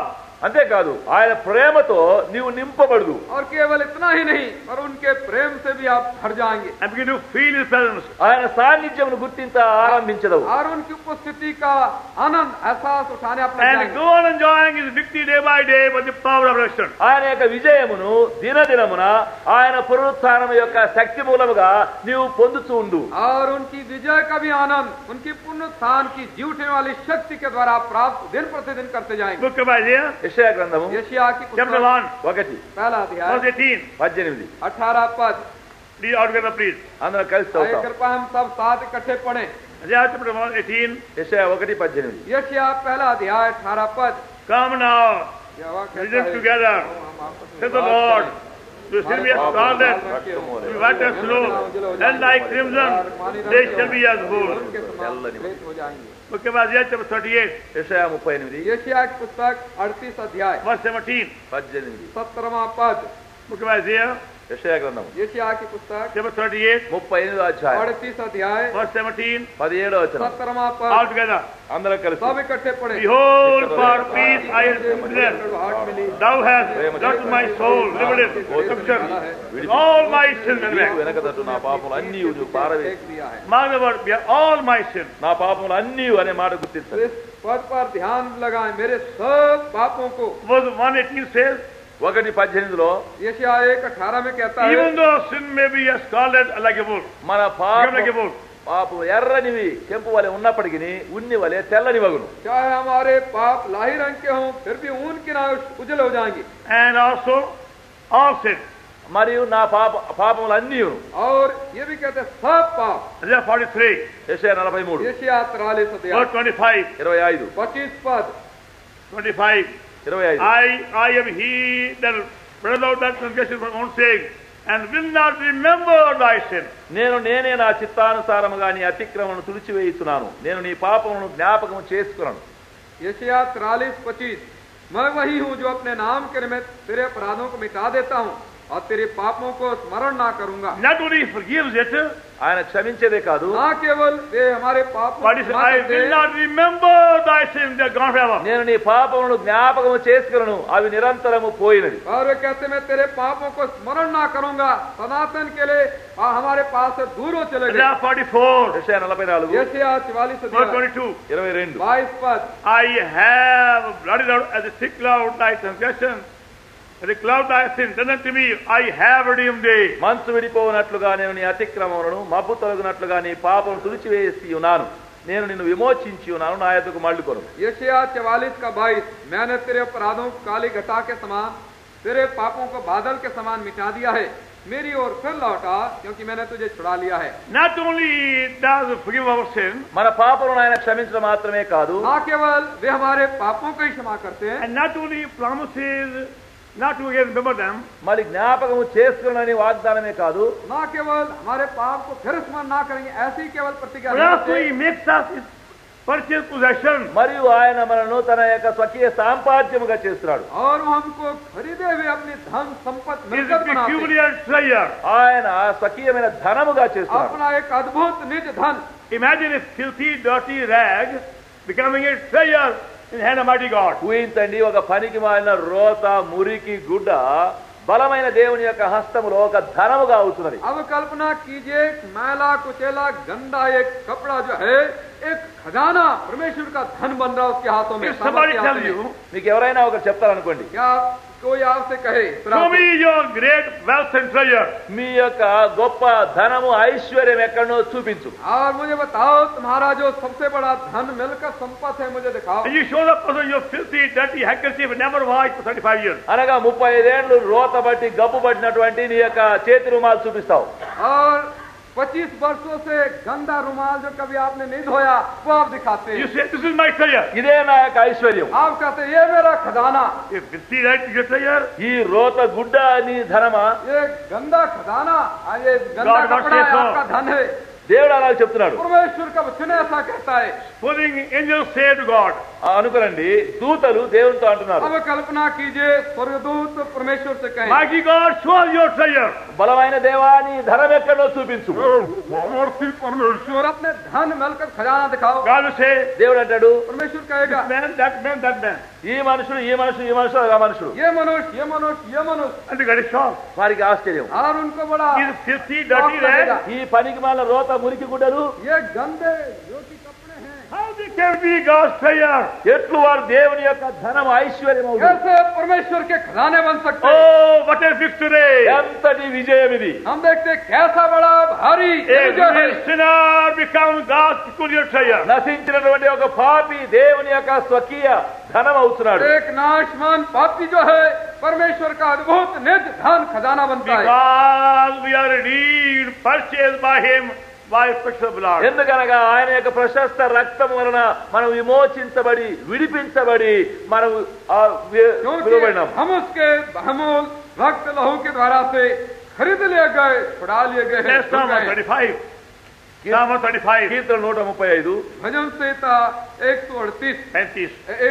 అంతేకాదు ఆయన ప్రేమతో నీవు నింపబడదు. और केवल इतना ही नहीं, पर उनके प्रेम से भी आप भर जाएंगे and begin to feel His presence. ఆయన సాన్నిధ్యమును గుర్తించ ఆరంభించదవు. और उनकी उपस्थिति का आनंद एहसास उठाने आप लग And जाएंगे go on enjoying His victory day by day by the power of resurrection. ఆయన యొక్క విజయమును దినదినమున ఆయన పునరుత్థానం యొక్క శక్తి మూలముగా నీవు పొందుతూ ఉండు. और उनकी विजय का भी आनंद उनकी पुनरुत्थान की जी उठने वाली शक्ति के द्वारा प्राप्त दिन प्रतिदिन करते जाएंगे. Book of Isaiah, యెషయా గ్రంథము यशायाह की chapter पुस्तक 1, 1 पहला अध्याय verse 18. 18. 18 पद. Read out together, please. అందరం కలిసి आइए చదువుతాం. कृपा हम सब साथ इकट्ठे पढ़ें. Isaiah chapter 1, 18. యెషయా 1:18. यशायाह पहला अध्याय 18 पद. Come now, यहोवा कहता listen है, together, says the Lord, to still be as scarlet, to be white as snow, and like crimson, they shall be as wool. उनके समान श्वेत हो जाएंगे. Book of Isaiah chapter 38, యెషయా 38. यशायाह की पुस्तक 38 अध्याय verse 17. 18. 17वां पद. Book of Isaiah యెషయా గ్రంథము यशायाह की पुस्तक chapter 38, 38వ అధ్యాయం 38 अध्याय verse 17. 17వ వచనం. 17वां All पद. together. అందరం కలిసి सब इकट्ठे पढ़ें. Behold, for peace I have declared. हाथ मिली. Thou hast judged my soul, delivered it, with all my sins and నీకు wrecks. వెనకదట్టు నా పాపములు అన్నీ నువ్వు పారవేసి देख दिया है. Mark the word, bear all my sins. నా పాపములు అన్నీ అనే మాట तो గుర్తించండి. इस पद पर ध्यान लगाएं. मेरे सब पापों को. Verse 118 says, 1:18 यशायाह 1:18 में कहता है, even though sin may be as scarlet like a wool, మన become like a wool. పాపం ఎర్రనివి కెంపు వలె ఉన్నప్పటికీ ఉన్ని వలె తెల్లని వగును. चाहे हमारे पाप लाही रंग के हों, फिर भी ऊन की नाव उजल हो जाएंगे. And also all sin. మరియు నా పాపములు అన్నీ. और ये भी कहते हैं सब पाप. Isaiah 43, యెషయా 43 यशायाह 43 अध्याय verse 25, 25 25 पद. 25. 25. I am he that brought out that transgression from own sake, and will not remember thy sin. నేనే నా చిత్తానుసారముగా నీ అతిక్రమను తుడిచివేయుచున్నాను. నేను నీ పాపమును జ్ఞాపకము చేసుకున్నాను. यशायाह 43:25. मैं वही हूँ जो अपने नाम के निमित्त तेरे अपराधों को मिटा देता हूँ और तेरे पापों को स्मरण ना करूंगा. Not only he forgives it, ఆయన క్షమించేదే కాదు, ना केवल वे हमारे पापों but को he says, क्षमा I करते, will not remember thy sin, they are gone forever. నేను నీ పాపమును జ్ఞాపకము చేసుకును, అవి నిరంతరము పోయినవి. और वे कहते मैं तेरे पापों को स्मरण ना करूंगा, सनातन के लिए हमारे पास से दूर हो चले गए. Isaiah 44, యెషయా 44 यशायाह 44 verse अध्याय 22. 22. 22 पद. I have blotted out as a thick cloud thy transgression, as a cloud thy sin. Then unto me, I have redeemed thee. మనసు విడిపోనట్లుగా నేను నీ అతిక్రమములను మబ్బు తొలగినట్లుగా నీ పాపను తుడిచివేసి ఉన్నాను. నేను నిన్ను విమోచించి ఉన్నాను, నా యొద్దకు మళ్ళుకొను. यशायाह 44 का 22. मैंने तेरे अपराधों को काली घटा के समान, तेरे पापों को बादल के समान मिटा दिया है. मेरी ओर फिर लौटा, क्योंकि मैंने तुझे छुड़ा लिया है. Not only does he forgive our sin, మన పాపలను ఆయన క్షమించడం మాత్రమే కాదు, ना केवल वे हमारे पापों को ही क्षमा करते हैं, and not only promises not to again remember them, మళ్ళీ జ్ఞాపకము చేసుకునని వాగ్దానమే కాదు, ना केवल हमारे पाप को फिर स्मरण ना करेंगे ऐसी केवल प्रतिज्ञा but नहीं also करते, he makes us his purchased possession. మరియు ఆయన మనను తన యొక్క స్వకీయ సాంపాద్యముగా చేస్తున్నాడు. और वो हमको खरीदे हुए अपनी धन संपत्ति He is मिलकत a बनाते हैं. peculiar treasure. ఆయన స్వకీయమైన ధనముగా చేస్తున్నాడు. अपना एक अद्भुत निज धन. Imagine a filthy, dirty rag becoming a treasure in the hand of mighty God. ఊహించండి, ఒక పనికి మాలిన రోత మురికి గుడ్డ బలమైన దేవుని యొక్క హస్తములో ఒక ధనముగా అవుతున్నది. अब कल्पना कीजिए, मैला कुचेला गंदा एक कपड़ा जो है एक खजाना परमेश्वर का धन बन रहा है उसके हाथों में. If somebody सामर्थ्य tells हाथ में. you, మీకు ఎవరైనా ఒకరు చెప్తారనుకోండి, क्या कोई आपसे कहे show me your great wealth and treasure, మీ యొక్క గొప్ప ధనము ఐశ్వర్యం ఎక్కడనో చూపించు, और मुझे बताओ तुम्हारा जो सबसे बड़ा धन मिलकर संपत्ति है मुझे दिखाओ. and you show the person your filthy, dirty handkerchief never washed for 35 years. అనగా 35 ఏళ్లు రోత బట్టి గబ్బు పట్టినటువంటి నీ యొక్క చేతి రుమాలు చూపిస్తావు. और 25 वर्षों से गंदा रुमाल जो कभी आपने नहीं धोया वो आप दिखाते You हैं. say, this is my treasure. ఇదే నా యొక్క ఐశ్వర్యం. आप कहते हैं ये मेरा खजाना. A filthy, your treasure. ఈ రోత గుడ్డ నీ ధనమా? ये गंदा खजाना, ये गंदा God, God कपड़ा है, says so. आपका धन है. దేవుడు అలా చెప్తున్నాడు. परमेश्वर का वचन ऐसा कहता है. Supposing angels say to God, అనుకోనండి, దూతలు దేవునితో అంటున్నారు. अब कल्पना कीजिए स्वर्गदूत परमेश्वर से कहें, Mighty God, show us your treasure. బలమైన దేవాని ధనం ఎక్కడో చూపించు. सामर्थी परमेश्वर अपने धन मिलकर खजाना दिखाओ. God will say, దేవుడు అంటాడు, परमेश्वर कहेगा, man, that man, that man. ఈ మనుషుడు ఈ మనుషుడు ఈ మనుషుడు ఆ మనుషుడు. ये मनुष्य ये मनुष्य ये मनुष्य. And they got a shock. వారికి ఆశ్చర్యం. और उनको बड़ा He's filthy, dirty, rag. ఈ పనికి మాల రోత మురికి గుడ్డలు ये गंदे जो कि कपड़े हैं, How they can be God's treasure? ఎట్లు వారు దేవుని యొక్క ధనం ఐశ్వర్యం అవుతుంది. कैसे परमेश्वर के खजाने बन सकते हैं? Oh, what a victory! ఎంతటి విజయం ఇది. हम देखते हैं कैसा बड़ा भारी A विजय है. sinner becomes God's peculiar treasure. నశించినటువంటి ఒక పాపి దేవుని యొక్క స్వకీయ ధనం అవుతున్నాడు. एक नाशवान पापी जो है परमेश्वर का अद्भुत निज धन खजाना बनता है. Because we are redeemed, purchased by Him by precious blood. ఎందుకనగా ఆయన యొక్క ప్రశస్త రక్తం వలన మనం విమోచించబడి విడిపించబడి మనం क्योंकि విలువబడినాం. हम उसके बहुमूल रक्त लहू के द्वारा से खरीद लिए गए, छुड़ा लिए गए हैं, Let's Psalm 135. Psalm 135, Keerthana 135 bhajan Samhita 138 35,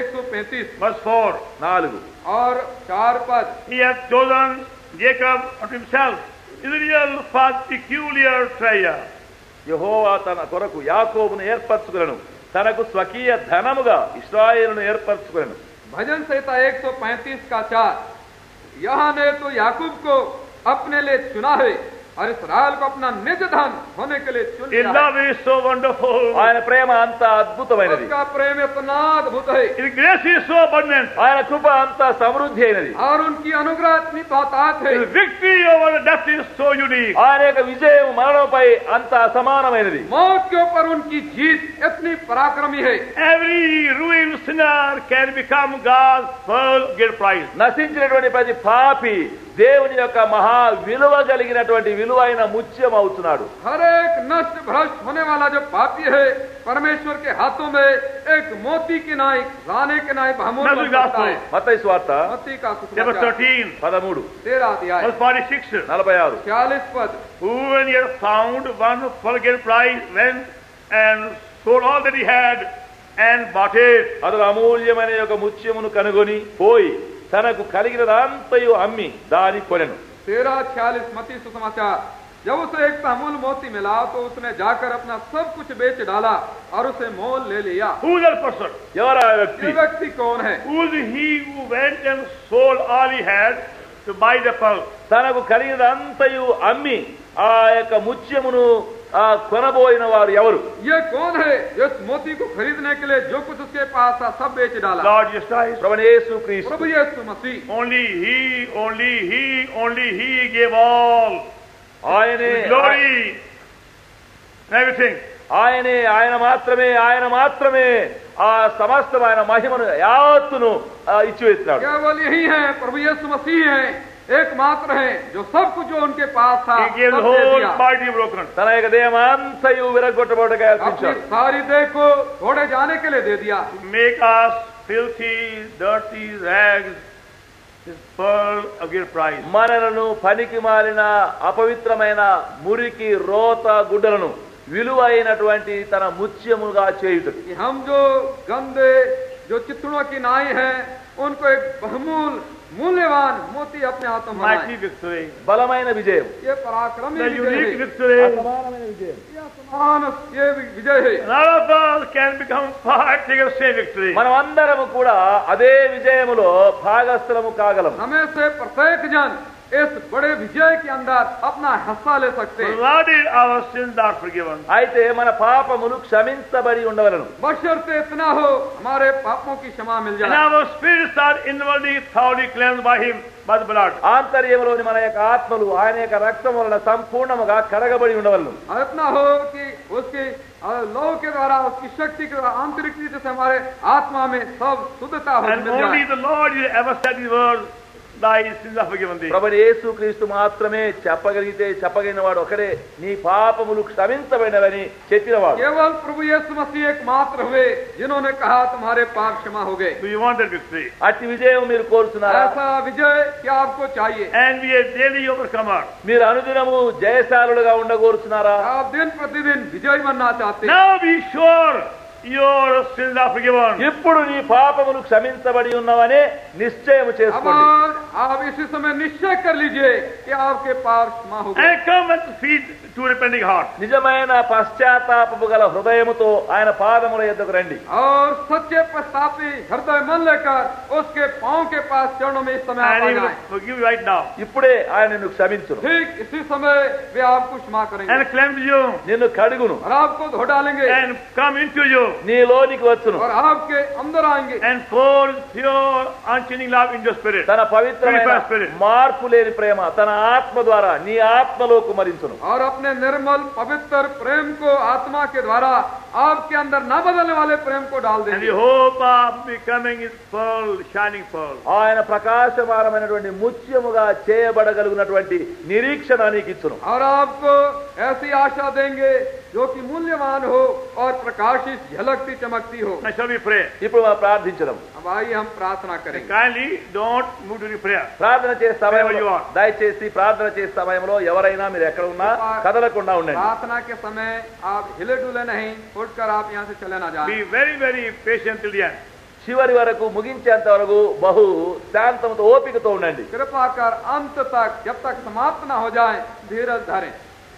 135 verse 4. 4. और 4 पद. He has chosen Jacob unto himself, Israel for peculiar treasure. యెహోవా తన కొరకు యాకోబును ఏర్పరచుకొనెను, తనకు స్వకీయ ధనముగా ఇశ్రాయేలును ఏర్పరచుకొనెను. भजन संहिता 135 का 4. यहाँ ने तो याकूब को अपने लिए चुना है और इस्राएल को अपना निज धन होने के लिए चुन His लिया है. love is so wonderful. ఆయన ప్రేమ అంత అద్భుతమైనది. उसका प्रेम इतना अद्भुत है His grace is so abundant. ఆయన కృప అంత సమృద్ధి అయినది. और उनकी अनुग्रह इतनी ताकत है. His victory over the death is so unique. ఆయన యొక్క విజయం మరణంపై అంత అసమానమైనది. मौत के ऊपर उनकी जीत इतनी पराक्रमी है. Every ruined sinner can become God's full gift prize. నశించినటువంటి ప్రతి పాపి దేవుని యొక్క మహా విలువ కలిగినటువంటి విలువైన ముత్యం అవుతున్నాడు. हर एक नष्ट भ्रष्ट होने वाला जो पापी है परमेश्वर के हाथों में एक मोती की नाई राने के नाई बहुमूल्य बन सकता है. మత్తయి సువార్త मत्ती का Chapter सुसमाचार 13, 13 13 अध्याय verse 46. 46. 46 पद. Who, when he had found one full gift prize, went and sold all that he had and bought it. అతడు అమూల్యమైన యొక్క ముత్యమును కనుగొని పోయి తనకు కలిగినదంతయు అమ్మి దాని కొనెను. 13:46 मत्ती सुसमाचार. जब उसे एक अमूल मोती मिला तो उसने जाकर अपना सब कुछ बेच डाला और उसे मोल ले लिया. Who is that person? ఎవరా ये వ్యక్తి? व्यक्ति कौन है? Who is he who went and sold all he had to buy the pearl? తనకు కలిగినదంతయు అమ్మి ఆ యొక్క ముత్యమును కొనబోయిన వారు ఎవరు? ये कौन है जो इस मोती को खरीदने के लिए जो कुछ उसके पास था सब बेच डाला? Lord Jesus Christ. ప్రభువైన యేసుక్రీస్తు. प्रभु यीशु मसीह. Only he gave all ఆయనే glory and everything. ఆయన మాత్రమే ఆ సమస్తమైన మహిమను యావత్తును ఇచ్చివేస్తున్నాడు. केवल यही है, प्रभु यीशु मसीह है, एकमात्र है जो सब कुछ जो उनके पास था He gave the सब दे whole दिया. body broken. తన యొక్క దేహమంతయు విరగొట్టబడగా अपनी అర్పించాడు. सारी देह को तोड़े जाने के लिए दे दिया. To make us filthy, dirty rags, his pearl of great price. మనలను పనికి మాలిన అపవిత్రమైన మురికి రోత గుడ్డలను విలువైనటువంటి తన ముత్యముగా చేయుటకు. कि हम जो गंदे जो चित्रों की नाई हैं उनको एक बहुमूल मूल्यवान मोती अपने हाथों में Mighty बनाए. victory. బలమైన విజయం. ये पराक्रमी The विजय unique है. victory. అసమానమైన విజయం. ये असमान ये विजय है. None of us can become partaker of same victory. మనం అందరము కూడా అదే విజయములో భాగస్థలము కాగలము. हमें से प्रत्येक जन इस बड़े विजय के अंदर अपना हिस्सा ले सकते हैं. Provided our sins are forgiven. అయితే మన పాపములు క్షమించబడి ఉండవలను. बशर्ते इतना हो हमारे पापों की क्षमा मिल And जाए. our spirits are inwardly thoroughly cleansed by him, by the blood. ఆంతర్యములోని మన యొక్క ఆత్మలు ఆయన యొక్క రక్తం వలన సంపూర్ణముగా కడగబడి ఉండవలను. और इतना हो कि उसकी लौ के द्वारा उसकी शक्ति के द्वारा आंतरिक रीति से हमारे आत्मा में सब शुद्धता हो And मिल only जाए. the Lord will ever said his word, thy sins are forgiven thee. ప్రభువైన యేసుక్రీస్తు మాత్రమే చెప్పగలిగిన వాడు ఒకడే నీ పాపములు క్షమించబడినవని చెప్పినవాడు. केवल प्रभु यीशु मसीह एकमात्र हुए जिन्होंने कहा तुम्हारे पाप क्षमा हो गए. Do you want that victory? అట్టి విజయం మీరు కోరుతున్నారా? ऐसा विजय क्या आपको चाहिए? And we are daily overcomer. మీరు అనుదినము జయశాలులుగా ఉండగోరుతున్నారా? आप दिन प्रतिदिन विजय बनना चाहते हैं. Now be sure your sins are forgiven. ఇప్పుడు నీ పాపములు క్షమించబడి ఉన్నవనే నిశ్చయం अब చేసుకోండి. आप इसी समय निश्चय कर लीजिए कि आपके पाप क्षमा हो गए And come at the feet to repenting heart. నిజమైన పశ్చాత్తాపము గల హృదయముతో ఆయన పాదముల యొద్దకు రండి. और सच्चे पश्चातापी हृदय मन लेकर उसके पांव के पास चरणों में इस समय आप And आ he will जाएं। forgive you right now. ఇప్పుడే ఆయన నిన్ను క్షమించును, ठीक इसी समय वे आपको क्षमा करेंगे And cleanse you. నిన్ను కడుగును, और आपको धो डालेंगे And come into you. నీలోనికి వచ్చును. और आपके अंदर आएंगे And pour pure, unchanging love in your spirit. తన పవిత్రమైన Purified spirit. మార్పు లేని ప్రేమ తన ఆత్మ ద్వారా నీ ఆత్మలో కుమరించును. और अपने निर्मल पवित्र प्रेम को आत्मा के द्वारा आपके अंदर न बदलने वाले प्रेम को डाल And देंगे the hope of becoming is pearl, shining pearl. ఆయన ప్రకాశమానమైనటువంటి ముత్యముగా చేయబడగలిగినటువంటి నిరీక్షణ నీకు ఇచ్చును. और आपको ऐसी आशा देंगे जो कि मूल्यवान हो और प्रकाशित झलकती चमकती हो। Now shall we pray? ఇప్పుడు మనం ప్రార్థించడం. अब आइए हम प्रार्थना करेंगे। Kindly don't move to the prayer. ప్రార్థన చేసే సమయంలో Wherever you are. దయచేసి ప్రార్థన చేసే సమయంలో ఎవరైనా మీరు ఎక్కడ ఉన్నా కదలకుండా ఉండండి. प्रार्थना के समय आप हिले डुले नहीं, उठकर आप यहाँ से चले ना जाएं। Be very, very patient till the end. చివరి వరకు ముగించేంత వరకు బహు శాంతంతో ఓపికతో ఉండండి. कृपा कर अंत तक जब तक समाप्त न हो जाए धीरज धरें।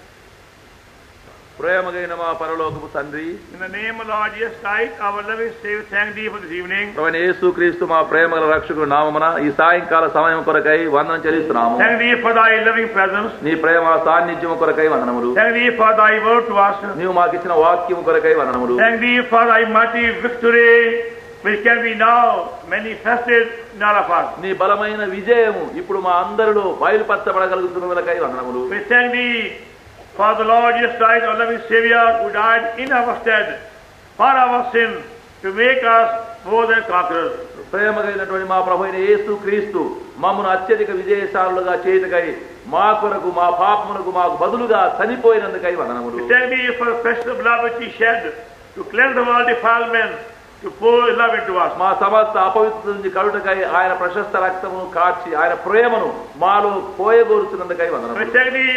ప్రేమగైన మా పరలోకపు తండ్రి, In the name of Lord Jesus Christ, our loving Savior, thank thee for this evening. ప్రభువైన యేసుక్రీస్తు మా ప్రేమగల రక్షకుడు నామమున ఈ సాయంకాల సమయం కొరకై వందనం చెల్లిస్తున్నాము. Thank thee for thy loving presence. నీ ప్రేమ సాన్నిధ్యము కొరకై వందనములు. Thank thee for thy word to us. నీవు మాకిచ్చిన వాక్యము కొరకై వందనములు. Thank thee for thy mighty victory, which can be now manifested in all of us. నీ బలమైన విజయము ఇప్పుడు మా అందరిలో బయలుపరచబడగలుగుతున్నదకై వందనములు. We thank thee for the Lord Jesus Christ, our loving Savior, who died in our stead for our sin to make us more than conquerors. ప్రేమగైనటువంటి మా ప్రభువైన యేసుక్రీస్తు మమ్మను అత్యధిక విజయశాలులుగా చేయుటకై మా కొరకు మా పాపములకు మాకు బదులుగా చనిపోయినందుకై వందనములు. We thank thee for the precious blood which he shed to cleanse of all defilement, to pour love into us. మా సమస్త అపవిత్రత నుంచి కలుగుటకై ఆయన ప్రశస్త రక్తమును కాచి ఆయన ప్రేమను మాలో పోయగోరుతున్నందుకై We వందనములు. thank thee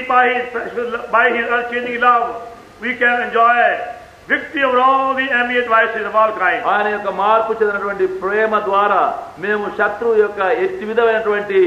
by his unchanging love, we can enjoy victory over all the enemy advices of all kinds. ఆయన యొక్క మార్పు చెందినటువంటి ప్రేమ ద్వారా మేము శత్రువు యొక్క ఎట్టి విధమైనటువంటి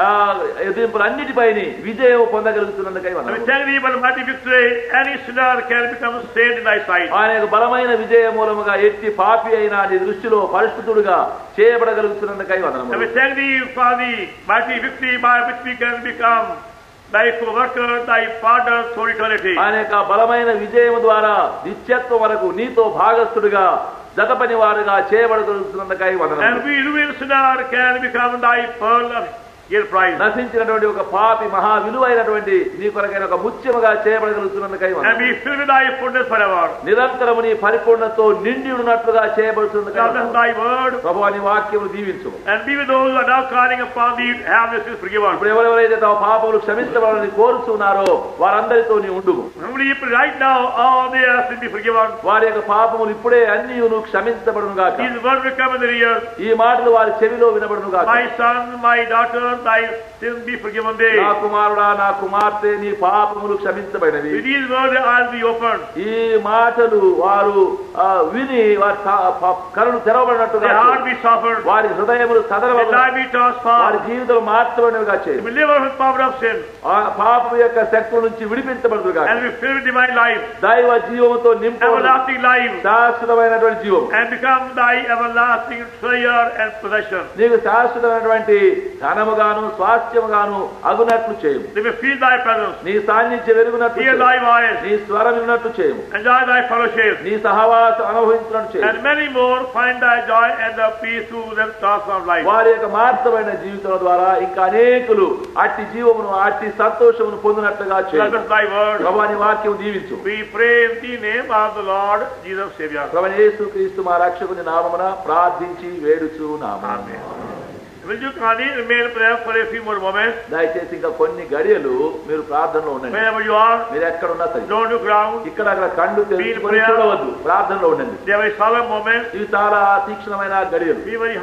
ఎదింపులన్నిటిపైని విజయం పొందగలుగుతున్నందుకై We వందనములు. thank thee for the mighty victory, any sinner can become saved in thy sight. ఆయన యొక్క బలమైన విజయ మూలముగా ఎట్టి పాపి అయినా నీ దృష్టిలో పరిశుద్ధుడుగా చేయబడగలుగుతున్నందుకై And వందనములు. we thank thee for the mighty victory by which we can become thy co-worker, thy partner through eternity. ఆయన యొక్క బలమైన విజయం ద్వారా నిత్యత్వం వరకు నీతో భాగస్థుడిగా జత పని వారుగా చేయబడగలుగుతున్నందుకై వందనములు. And we who in sinner can become thy pearl of great price. నశించినటువంటి ఒక పాపి మహా విలువైనటువంటి నీ కొరకైన ఒక ముత్యముగా చేయబడగలుగుతున్నందుకై And వందనములు. be filled with thy fullness forever. నిరంతరము నీ పరిపూర్ణతో నిండి ఉన్నట్లుగా చేయబడుతున్నందుకై Now bless వందనములు. thy word, ప్రభువా నీ వాక్యము దీవించు. and be with those who are now calling upon thee, have this is forgiven. ఇప్పుడు ఎవరెవరైతే తమ పాపములు క్షమించబడాలని కోరుతున్నారో వారందరితో నీ ఉండుము. Only right now all their sins be forgiven. వారి యొక్క పాపములు ఇప్పుడే అన్నియును క్షమించబడును గాక. These words will come in their ears. ఈ మాటలు వారి చెవిలో వినబడును గాక. My son, my daughter, thy sins be forgiven thee. నా కుమారుడా నా కుమార్తె నీ పాపములు క్షమించబడినవి. With these words their eyes be opened. ఈ మాటలు వారు విని వారి కనులు తెరవబడినట్టుగా Their heart be softened. వారి హృదయములు Their సదరవబడి life be వారి transformed. జీవితాలు మార్చబడినవిగా To చేయి. be delivered from power of sin. ఆ పాపం యొక్క శక్తుల నుంచి విడిపించబడుదుగా. And be filled with divine life. దైవ జీవముతో నింపు Everlasting life. శాశ్వతమైనటువంటి జీవం. And become thy everlasting treasure and possession. నీకు శాశ్వతమైనటువంటి ధనముగాను స్వాస్థ్యముగాను అగునట్లు చేయము. They may feel thy presence. నీ సాన్నిధ్యం వెలుగునట్లు Hear చేయము. thy voice. నీ స్వరం విన్నట్లు చేయము. Enjoy thy fellowship. నీ సహవాసం అనుభవించినట్లు చేయము. And many more find thy joy and the peace through them transformed life. వారి యొక్క మార్చబడిన జీవితం ద్వారా ఇంకా అనేకులు అట్టి జీవమును అట్టి సంతోషమును పొందినట్లుగా చేయము. Bless thy word. ప్రభువా నీ వాక్యం దీవించు. We pray in the name of the Lord Jesus Savior. ప్రభువైన యేసుక్రీస్తు మా రక్షకుని నామమున ప్రార్థించి వేడుచున్నాము. Amen. Will you kindly remain in prayer for a few more moments? దయచేసి ఇంకా కొన్ని గడియలు మీరు ప్రార్థనలో ఉండండి. Wherever you are, మీరు ఎక్కడున్నా సరే don't look around. ఇక్కడ అక్కడ కళ్ళు తెరుచుకొని చూడవద్దు. ప్రార్థనలో ఉండండి. They are very solemn moments. ఇవి చాలా తీక్షణమైన గడియలు. Be very humble.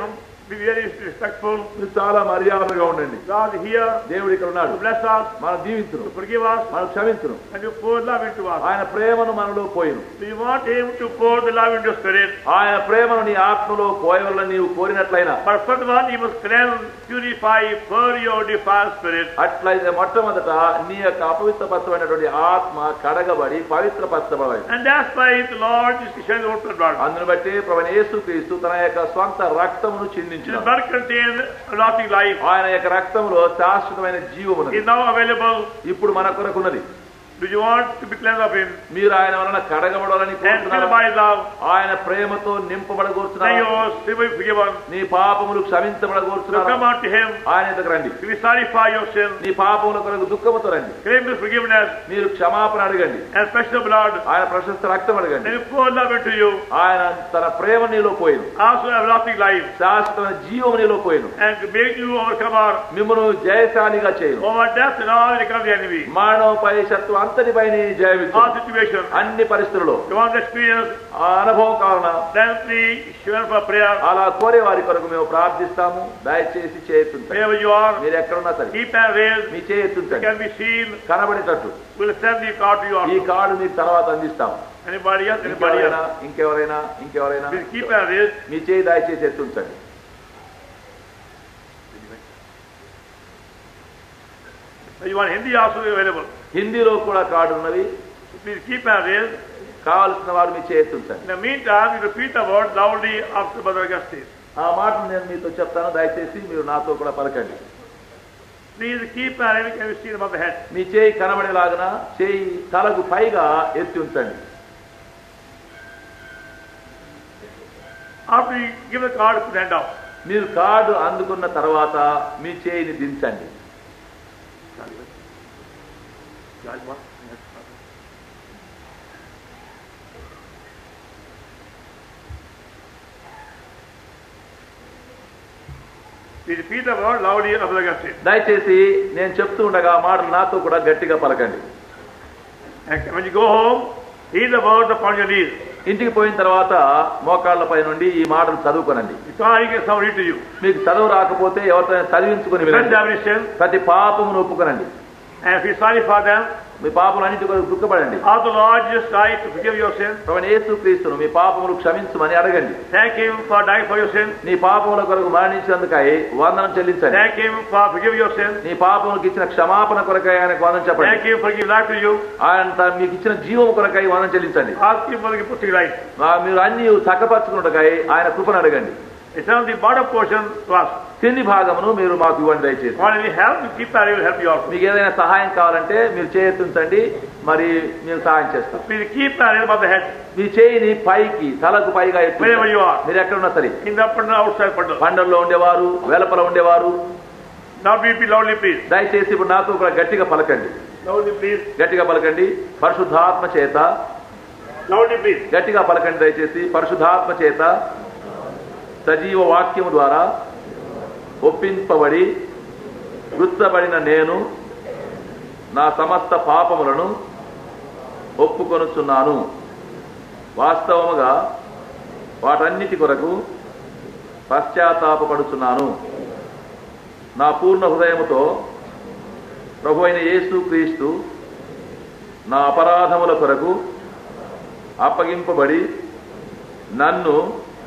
Be very respectful. మీరు చాలా మర్యాదగా ఉండండి. God is here దేవుడు ఇక్కడ ఉన్నాడు. to bless us, మనం దీవించును, to forgive us, మనం క్షమించును. and to pour love into us. ఆయన ప్రేమను మనలో పోయిను. We want Him to pour the love into your spirit. ఆయన ప్రేమను నీ ఆత్మలో పోయవలని నీవు కోరినట్లయినా, But first of all, He must cleanse, purify, purge your defiled spirit. అట్లయితే మొట్టమొదట నీ యొక్క అపవిత్రపరచబడినటువంటి ఆత్మ కడగబడి పవిత్రపరచబడాలి. And that's why the Lord is shed the open blood. అందును బట్టి ప్రభువైన యేసుక్రీస్తు తన యొక్క స్వంత రక్తమును His చిందించినాడు. blood contains lasting life. ఆయన యొక్క రక్తములో శాశ్వతమైన జీవమున్నది. Is now available. ఇప్పుడు మన కొరకున్నది. Do you want to be cleansed of Him? మీరు ఆయన వలన కడగబడాలని And filled కోరుతున్నారా? by love. ఆయన ప్రేమతో Then నింపబడగోరుచున్నారా? your sin will be forgiven. నీ పాపములు So క్షమించబడగోరుచున్నారా? come unto Him. ఆయన ఎదుగు రండి. To be sorry your sin. నీ పాపముల కొరకు దుఃఖముతో రండి. Claim His forgiveness మీరు క్షమాపణ అడగండి. and special blood. ఆయన ప్రశస్త రక్తం అడగండి. And He pour love into you. ఆయన తన ప్రేమ నీలో పోయిను. Also everlasting life. శాశ్వతమైన జీవము నీలో పోయిను. And to make you overcomer మిమ్మల్ని జయశాలిగా చేయను. over death and all the come the enemy. మానవపై శత్రు అంతటిపై జయమిచ్చు. All situations. అన్ని పరిస్థితుల్లో You want to experience, ఆ అనుభవం కావున then please share for prayer. అలా కోరే వారి కొరకు మేము ప్రార్థిస్తాము. దయచేసి చేతుంచండి. Wherever you are, మీరు ఎక్కడున్నా సరే keep and raise. మీ It చేతుంచండి. can be seen. కనబడేటట్టు We'll send the card to you ఈ also. కార్డు మీకు తర్వాత అందిస్తాము. Anybody else? ఇంకెవరైనా ఇంకెవరైనా ఇంకెవరైనా Please keep and raise. మీ చేయి దయచేసి ఎత్తుంచండి. You want Hindi also available. హిందీలో కూడా కార్డు ఉన్నవి. Please keep and raise. కావలసిన వారు మీ చేయి ఎత్తుంచండి. In the meantime, you repeat the word loudly after Brother Augustine. ఆ మాటలు నేను మీతో చెప్తాను. దయచేసి మీరు నాతో కూడా పలకండి. Please keep and raise. Can you see above the head? మీ చేయి కనబడేలాగన చేయి తలకు పైగా ఎత్తి ఉంచండి. After you give the card, put hand out. మీరు కార్డు అందుకున్న తర్వాత మీ చేయిని దించండి. Please repeat the word loudly after Brother Augustine. దయచేసి నేను చెప్తూ ఉండగా మాటలు నాతో కూడా గట్టిగా పలకండి. And when you go home, read the words upon your knees. ఇంటికి పోయిన తర్వాత మోకాళ్ళపై నుండి ఈ మాటలు చదువుకోనండి. You can't get someone read to you. మీకు చదువు రాకపోతే ఎవరితో చదివించుకుని Confess వినండి. every sin. ప్రతి పాపమును ఒప్పుకొనండి. And if you're sorry for them, మీ పాపములన్నిటి కొరకు దుఃఖపడండి. ask the Lord Jesus Christ to forgive your sins. ప్రభువైన యేసుక్రీస్తును మీ పాపములు క్షమించమని అడగండి. Thank Him for dying for your sins. నీ పాపముల కొరకు మరణించినందుకై వందనం చెల్లించండి. Thank Him for forgiving your sins. నీ పాపములకు ఇచ్చిన క్షమాపణ కొరకై ఆయనకు వందనం Thank చెప్పండి. Him for giving life to you. ఆయన మీకు ఇచ్చిన జీవము కొరకై వందనం చెల్లించండి. Ask Him for giving putting life. మీరు అన్ని చక్కపరచుకున్నకై ఆయన కృపను అడగండి. It's on the bottom portion to us. కింది భాగమును మీరు మాకు ఇవ్వండి దయచేసి. Or any help, you keep that, He will help you also. మీకు ఏదైనా సహాయం కావాలంటే మీరు చేయెత్తుంచండి, మరి మేము సహాయం చేస్తాం. Please keep that above the head. మీ చేయిని పైకి తలకు పైగా ఎత్తి Wherever you are. మీరు ఎక్కడున్నా సరే, In the upper and outside bundle. పండల్లో ఉండేవారు, వెలపల ఉండేవారు, Now be loudly, please. దయచేసి ఇప్పుడు నాతో కూడా గట్టిగా పలకండి. Loudly, please. గట్టిగా పలకండి. పరిశుద్ధాత్మ చేత Loudly, please. గట్టిగా పలకండి దయచేసి. పరిశుద్ధాత్మ చేత సజీవ వాక్యము ద్వారా ఒప్పింపబడి గుర్తబడిన నేను నా సమస్త పాపములను ఒప్పుకొనుచున్నాను. వాస్తవముగా వాటన్నిటి కొరకు పశ్చాత్తాపపడుచున్నాను. నా పూర్ణ హృదయముతో ప్రభువైన యేసుక్రీస్తు నా అపరాధముల కొరకు అప్పగింపబడి నన్ను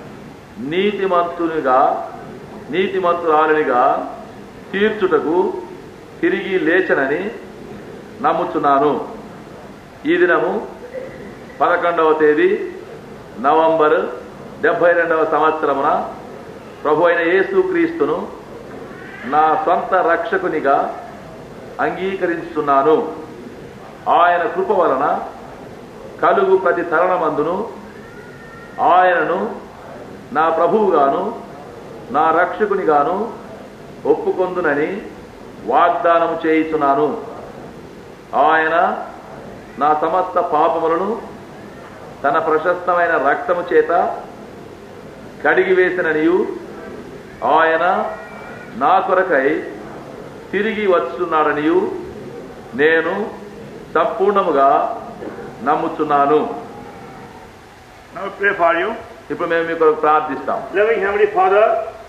నీతిమంతురాలినిగా తీర్చుటకు తిరిగి లేచనని నమ్ముచున్నాను. ఈ దినము 11వ తేదీ నవంబర్ 72వ సంవత్సరమున ప్రభువైన యేసుక్రీస్తును నా సొంత రక్షకునిగా అంగీకరించుతున్నాను. ఆయన కృప వలన కలుగు ప్రతి తరుణమందును ఆయనను నా ప్రభువుగాను నా రక్షకునిగాను ఒప్పుకొందునని వాగ్దానము చేయుచున్నాను. ఆయన నా సమస్త పాపములను తన ప్రశస్తమైన రక్తము చేత కడిగివేసిననియు ఆయన నా కొరకై తిరిగి వచ్చున్నాడనియు నేను సంపూర్ణముగా నమ్ముచున్నాను. Now we pray for you. ఇప్పుడు మేము మీ కొరకు ప్రార్థిస్తాం. Loving Heavenly Father,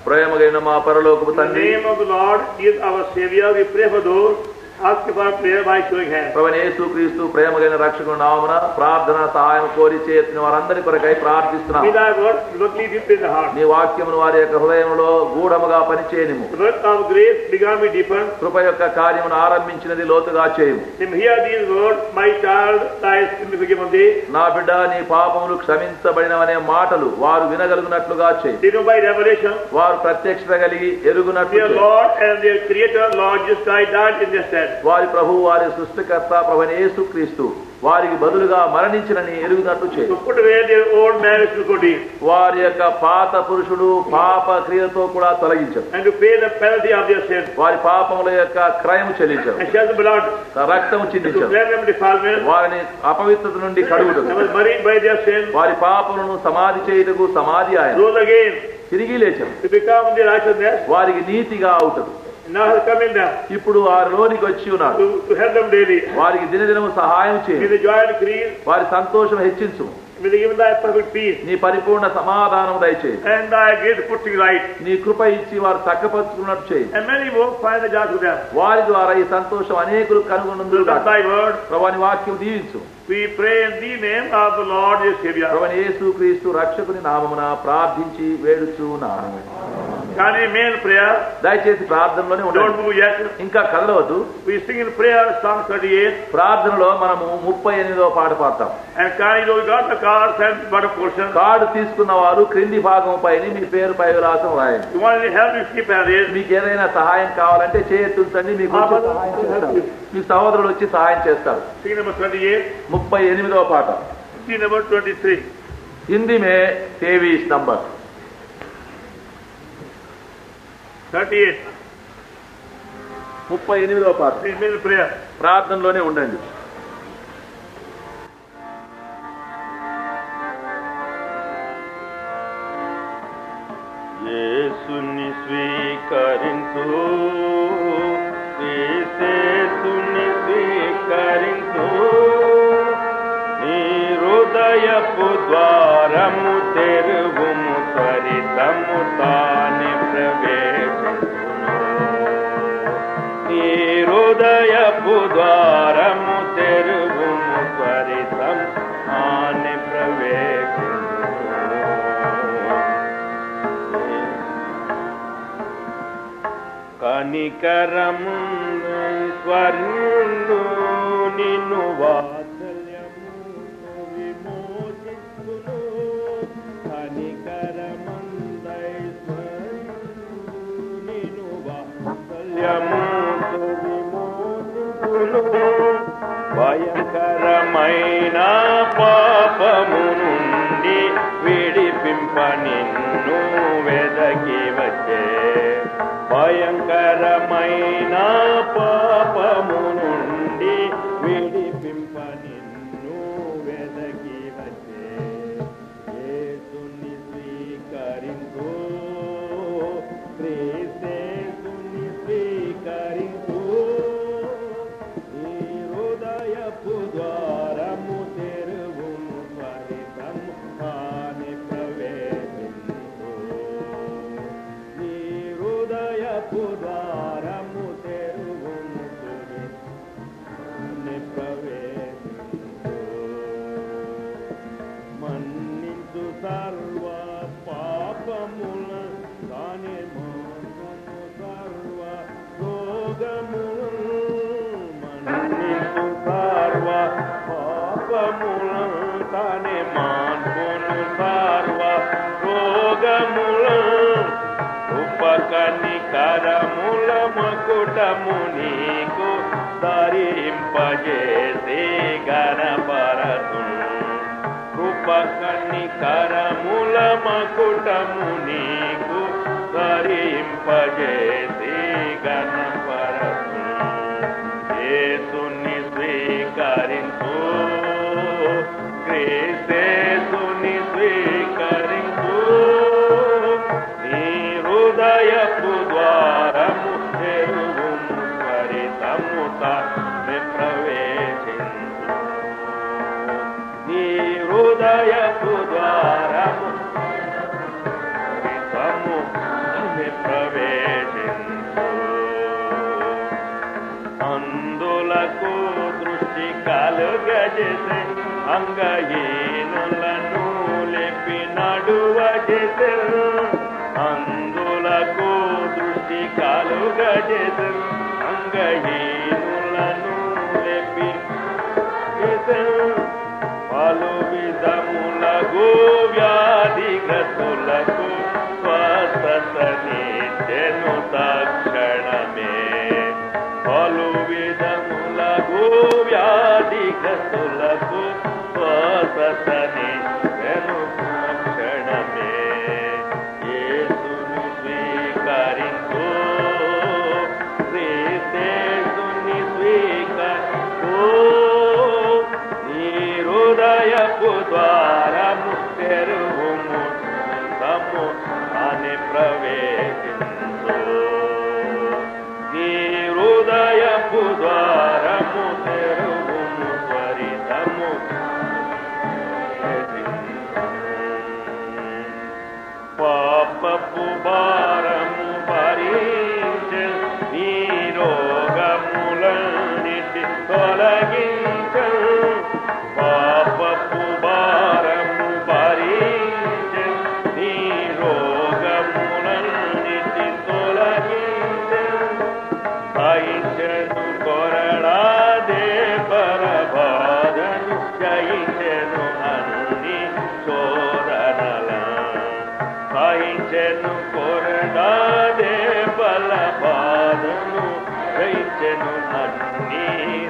ప్రేమగైన మా పరలోకపు In the తండ్రి, name of the Lord, He is our Savior. We pray for those asking for prayer by showing hands. ప్రభువైన యేసుక్రీస్తు ప్రేమగైన రక్షకుని నామమున ప్రార్థన సహాయం కోరి చేసిన వారందరి కొరకై ప్రార్థిస్తున్నాం. May Thy word locally deep in the heart. నీ వాక్యమును వారి యొక్క హృదయంలో గూఢముగా పనిచేయనిము. The work of grace began with deepen. కృప యొక్క కార్యమును ఆరంభించినది లోతుగా చేయము. Him hear these words, my child, thy sin is forgiven thee. నా బిడ్డ, నీ పాపములు క్షమించబడినవనే మాటలు వారు వినగలుగునట్లుగా చేయి. They know by revelation, వారు ప్రత్యక్షత కలిగి ఎరుగునట్లు their చేయి. Lord and their Creator, Lord Jesus Christ, died in their stead. వారి ప్రభు, వారి సృష్టికర్త ప్రభువైన యేసుక్రీస్తు వారికి బదులుగా మరణించినని ఎరుగునట్లు చేయి. To put away their old man physical deeds, వారి యొక్క పాత పురుషుడు పాప క్రియలతో కూడా తొలగించరు. and to pay the penalty of their sin, వారి పాపముల యొక్క క్రయము చెల్లించరు. and shed the blood, రక్తము to చిందించరు. cleanse them defilement, వారిని అపవిత్రత నుండి కడుగుటకు, and was buried by their sin, వారి పాపములను సమాధి చేయుటకు సమాధి ఆయన rose again, తిరిగి లేచరు. to become their righteousness, వారికి నీతిగా అవుటకు and now has come in them, ఇప్పుడు వారిలోనికి వచ్చి ఉన్నాడు. to help them daily. వారికి దినదినము సహాయం May చేయి. the joy increase, వారి సంతోషం హెచ్చించు. may they give thy perfect peace, నీ పరిపూర్ణ సమాధానం దయచేయి. and thy grace putting right, నీ కృప ఇచ్చి వారు చక్కపరుచుకున్నట్టు చేయి. and many more find the joy to them. వారి ద్వారా ఈ సంతోషం అనేకులు కనుగొనందుకు Through thy word, ప్రభుని వాక్యం దీవించు. we pray in the name of the Lord, your Savior. ప్రభుని యేసుక్రీస్తు రక్షకుని నామమున ప్రార్థించి వేడుచున్నాను. Can we main prayer? దయచేసి ప్రార్థనలోనే Don't ఉండండి. move yet. ఇంకా కదలవద్దు. We sing in prayer Psalm 38, ప్రార్థనలో మనము 38వ పాట పాడతాం. and can you got the cards and got a portion? Card తీసుకున్న వారు క్రింది భాగం పైన మీ పేరు పై విలాసం రాయండి. You want any help, you keep and raise. మీకు ఏదైనా సహాయం కావాలంటే చేయొద్దండి. మీకు వచ్చి సహాయం చేస్తారు. మీ సహోదరులు వచ్చి సహాయం చేస్తారు. Sing number 38, 38వ పాట. sing number 23. హిందీ మే 23 నంబర్. 38. 38వ పాట. Please main prayer. ప్రార్థనలోనే ఉండండి. యేసుని స్వీకరించు, యేసుని స్వీకరించు, నీ హృదయపు ద్వారము తెరువుము, త్వరితము తానే ప్రవేశించును. నీ హృదయపు ద్వారము తెరువుము, త్వరితము తానే ప్రవేశించును. కనికరము స్వర్ణుడు నిన్ను వాత్సల్యమును విమోచించును. కనికరమందై స్వర్ణుడు నిన్ను వాత్సల్యమును విమోచించును. భయంకరమైన పాపము నుండి విడిపింప నిన్ను వెదకి వచ్చే. భయంకరమైన పాపము నుండి విడిపింప నిన్ను వెదకి వచ్చే. యేసుని స్వీకరించు, క్రీస్తేసుని స్వీకరించు, నీ హృదయపు ద్వారము తెరువుము, త్వరితము తానే ప్రవేశించు. నీ హృదయపు ద్వారము తెరువుము, త్వరితము ప్రవేశించు. మన్నించు సర్వ పాపముల, తానే మోసము సర్వ రోగములు. మన్నించు సర్వ పాపముల, తానే మాన్పును సర్వ రోగములు. ఉపకనికరముల మకుటము నీకు ధరింపజేసి గణపరతు. ఉపకనికరముల మకుటము నీకు ధరింపజేసి గణపరతు. యేసుని స్వీకరించు, క్రీస్తేసుని స్వీకరించు, నీ హృదయపు ద్వారము తెరువుము, త్వరితము తానే ప్రవేశించు. నీ హృదయపు ద్వారము త్వరితము అందులకు దృష్టి కలుగజేసే అంగహీనులను లేపి నడువజేసే అందులకు దృష్టి కలుగజేసే అంగహీనులను లేపి పలు విధములకు వ్యాధిగ్రస్తులకు స్వస్థతనిచ్చెను తక్షణమే పలు విధములకు వ్యాధిగ్రస్తులకు స్వస్థతనిచ్చెను తక్షణమే యేసుని స్వీకరించు క్రీస్తేసుని స్వీకరించు నీ హృదయపు ద్వారము తెరువుము తమ్ము అని ప్రవేశించు నీ హృదయపు ద్వారము తెరువుము త్వరితము పాపపు భారము భరించే నీ రోగములన్నిటి తొలగించు పాపపు భారము భరించే నీ రోగములన్నిటి తొలగించు సహించెను కొరడాదే పరబాధను జయించెను అన్ని శోధనలను సహించెను కొరడాదే బలబాధను జయించెను అన్ని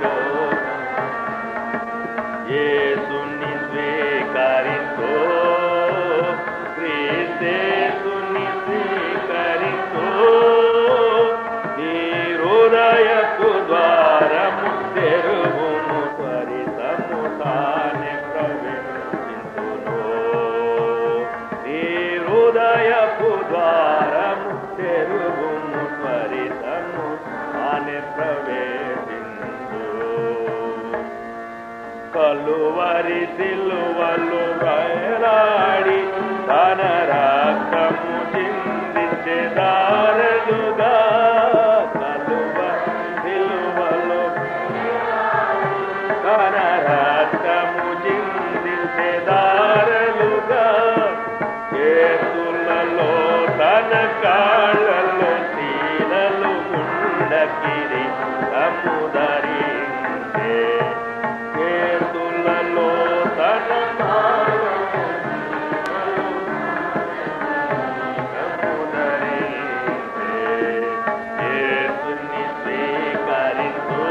యేసుని స్వీకరించు క్రీస్తేసుని స్వీకరించు నీ హృదయపు ద్వారము తెరువుము త్వరితము తానే ప్రవేశించును నీ హృదయపు ద్వారము తెరువుము త్వరితము తానే ప్రవేశించు కలువరి సిలువలు వేలాడి తన రక్తము చిందించే దారులుగా కలువరి సిలువలు తన రక్తము చిందించే దారులుగా చేతులలో తన కాళ్ళలో శీలలు ముండకిరి సముదరించే చేతులలో తన యేసుని స్వీకరించు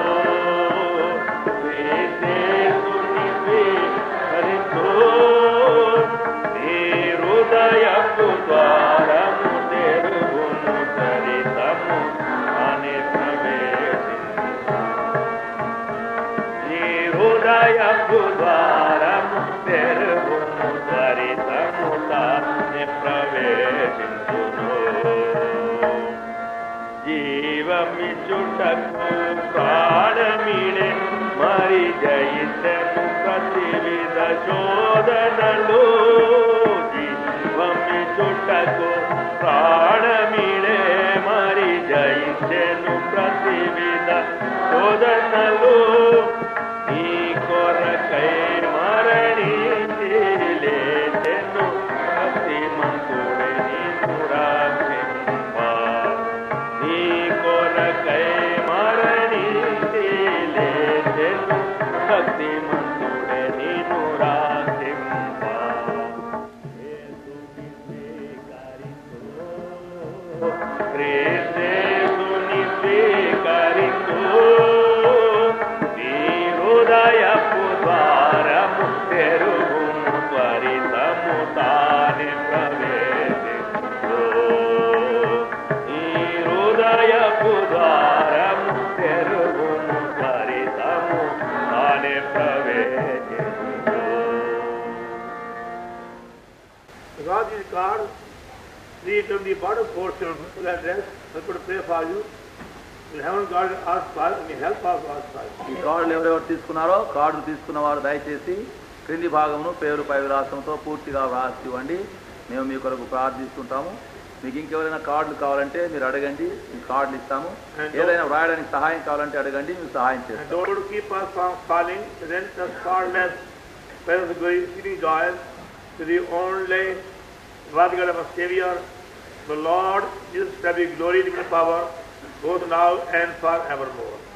క్రీస్తేసుని స్వీకరించు నీ హృదయపు ద్వారము తెరువుము త్వరితము అని ప్రవేశించు నీ హృదయపు ద్వారము తెరువుము త్వరితము తానే ప్రవేశించును జీవమిచ్చుటకు ప్రాణమిడే మరి జయించెను ప్రతివిధ శోధనలు జీవమిచ్చుటకు ప్రాణమిడే మరి జయించెను ప్రతివిధ శోధనలు నీ కొరకై మరణించి లేచెను భక్తిమంతుడే నీకు రక్షింప నీ కొరకై మరణించి లేచెను భక్తిమంతుడే నీకు రక్షింప యేసుని స్వీకరించు క్రీస్తేసుని స్వీకరించు నీ హృదయపు ద్వారము తెరువుము త్వరితము తానే ప్రవేశించు నీ హృదయపు ద్వారము తెరువుము త్వరితము తానే ప్రవేశించు God is God, read from the bottom portion of the address. I'm going to pray for you. We haven't got us far, we help us far. ఈ కార్డులు ఎవరెవరు తీసుకున్నారో కార్డులు తీసుకున్న వారు దయచేసి క్రింది భాగమును పేరు పై విలాసంతో పూర్తిగా వ్రాసి ఇవ్వండి. మేము మీ కొరకు ప్రార్థిస్తుంటాము. మీకు ఇంకెవరైనా కార్డులు కావాలంటే మీరు అడగండి, మీకు కార్డులు ఇస్తాము. And ఏదైనా వ్రాయడానికి సహాయం కావాలంటే అడగండి, మీకు సహాయం And చేస్తాం. don't keep us from calling, present us cardless, present the exceeding joy to the only worthy God of our Savior, the Lord Jesus, shall be glory, divine power, both now and forevermore.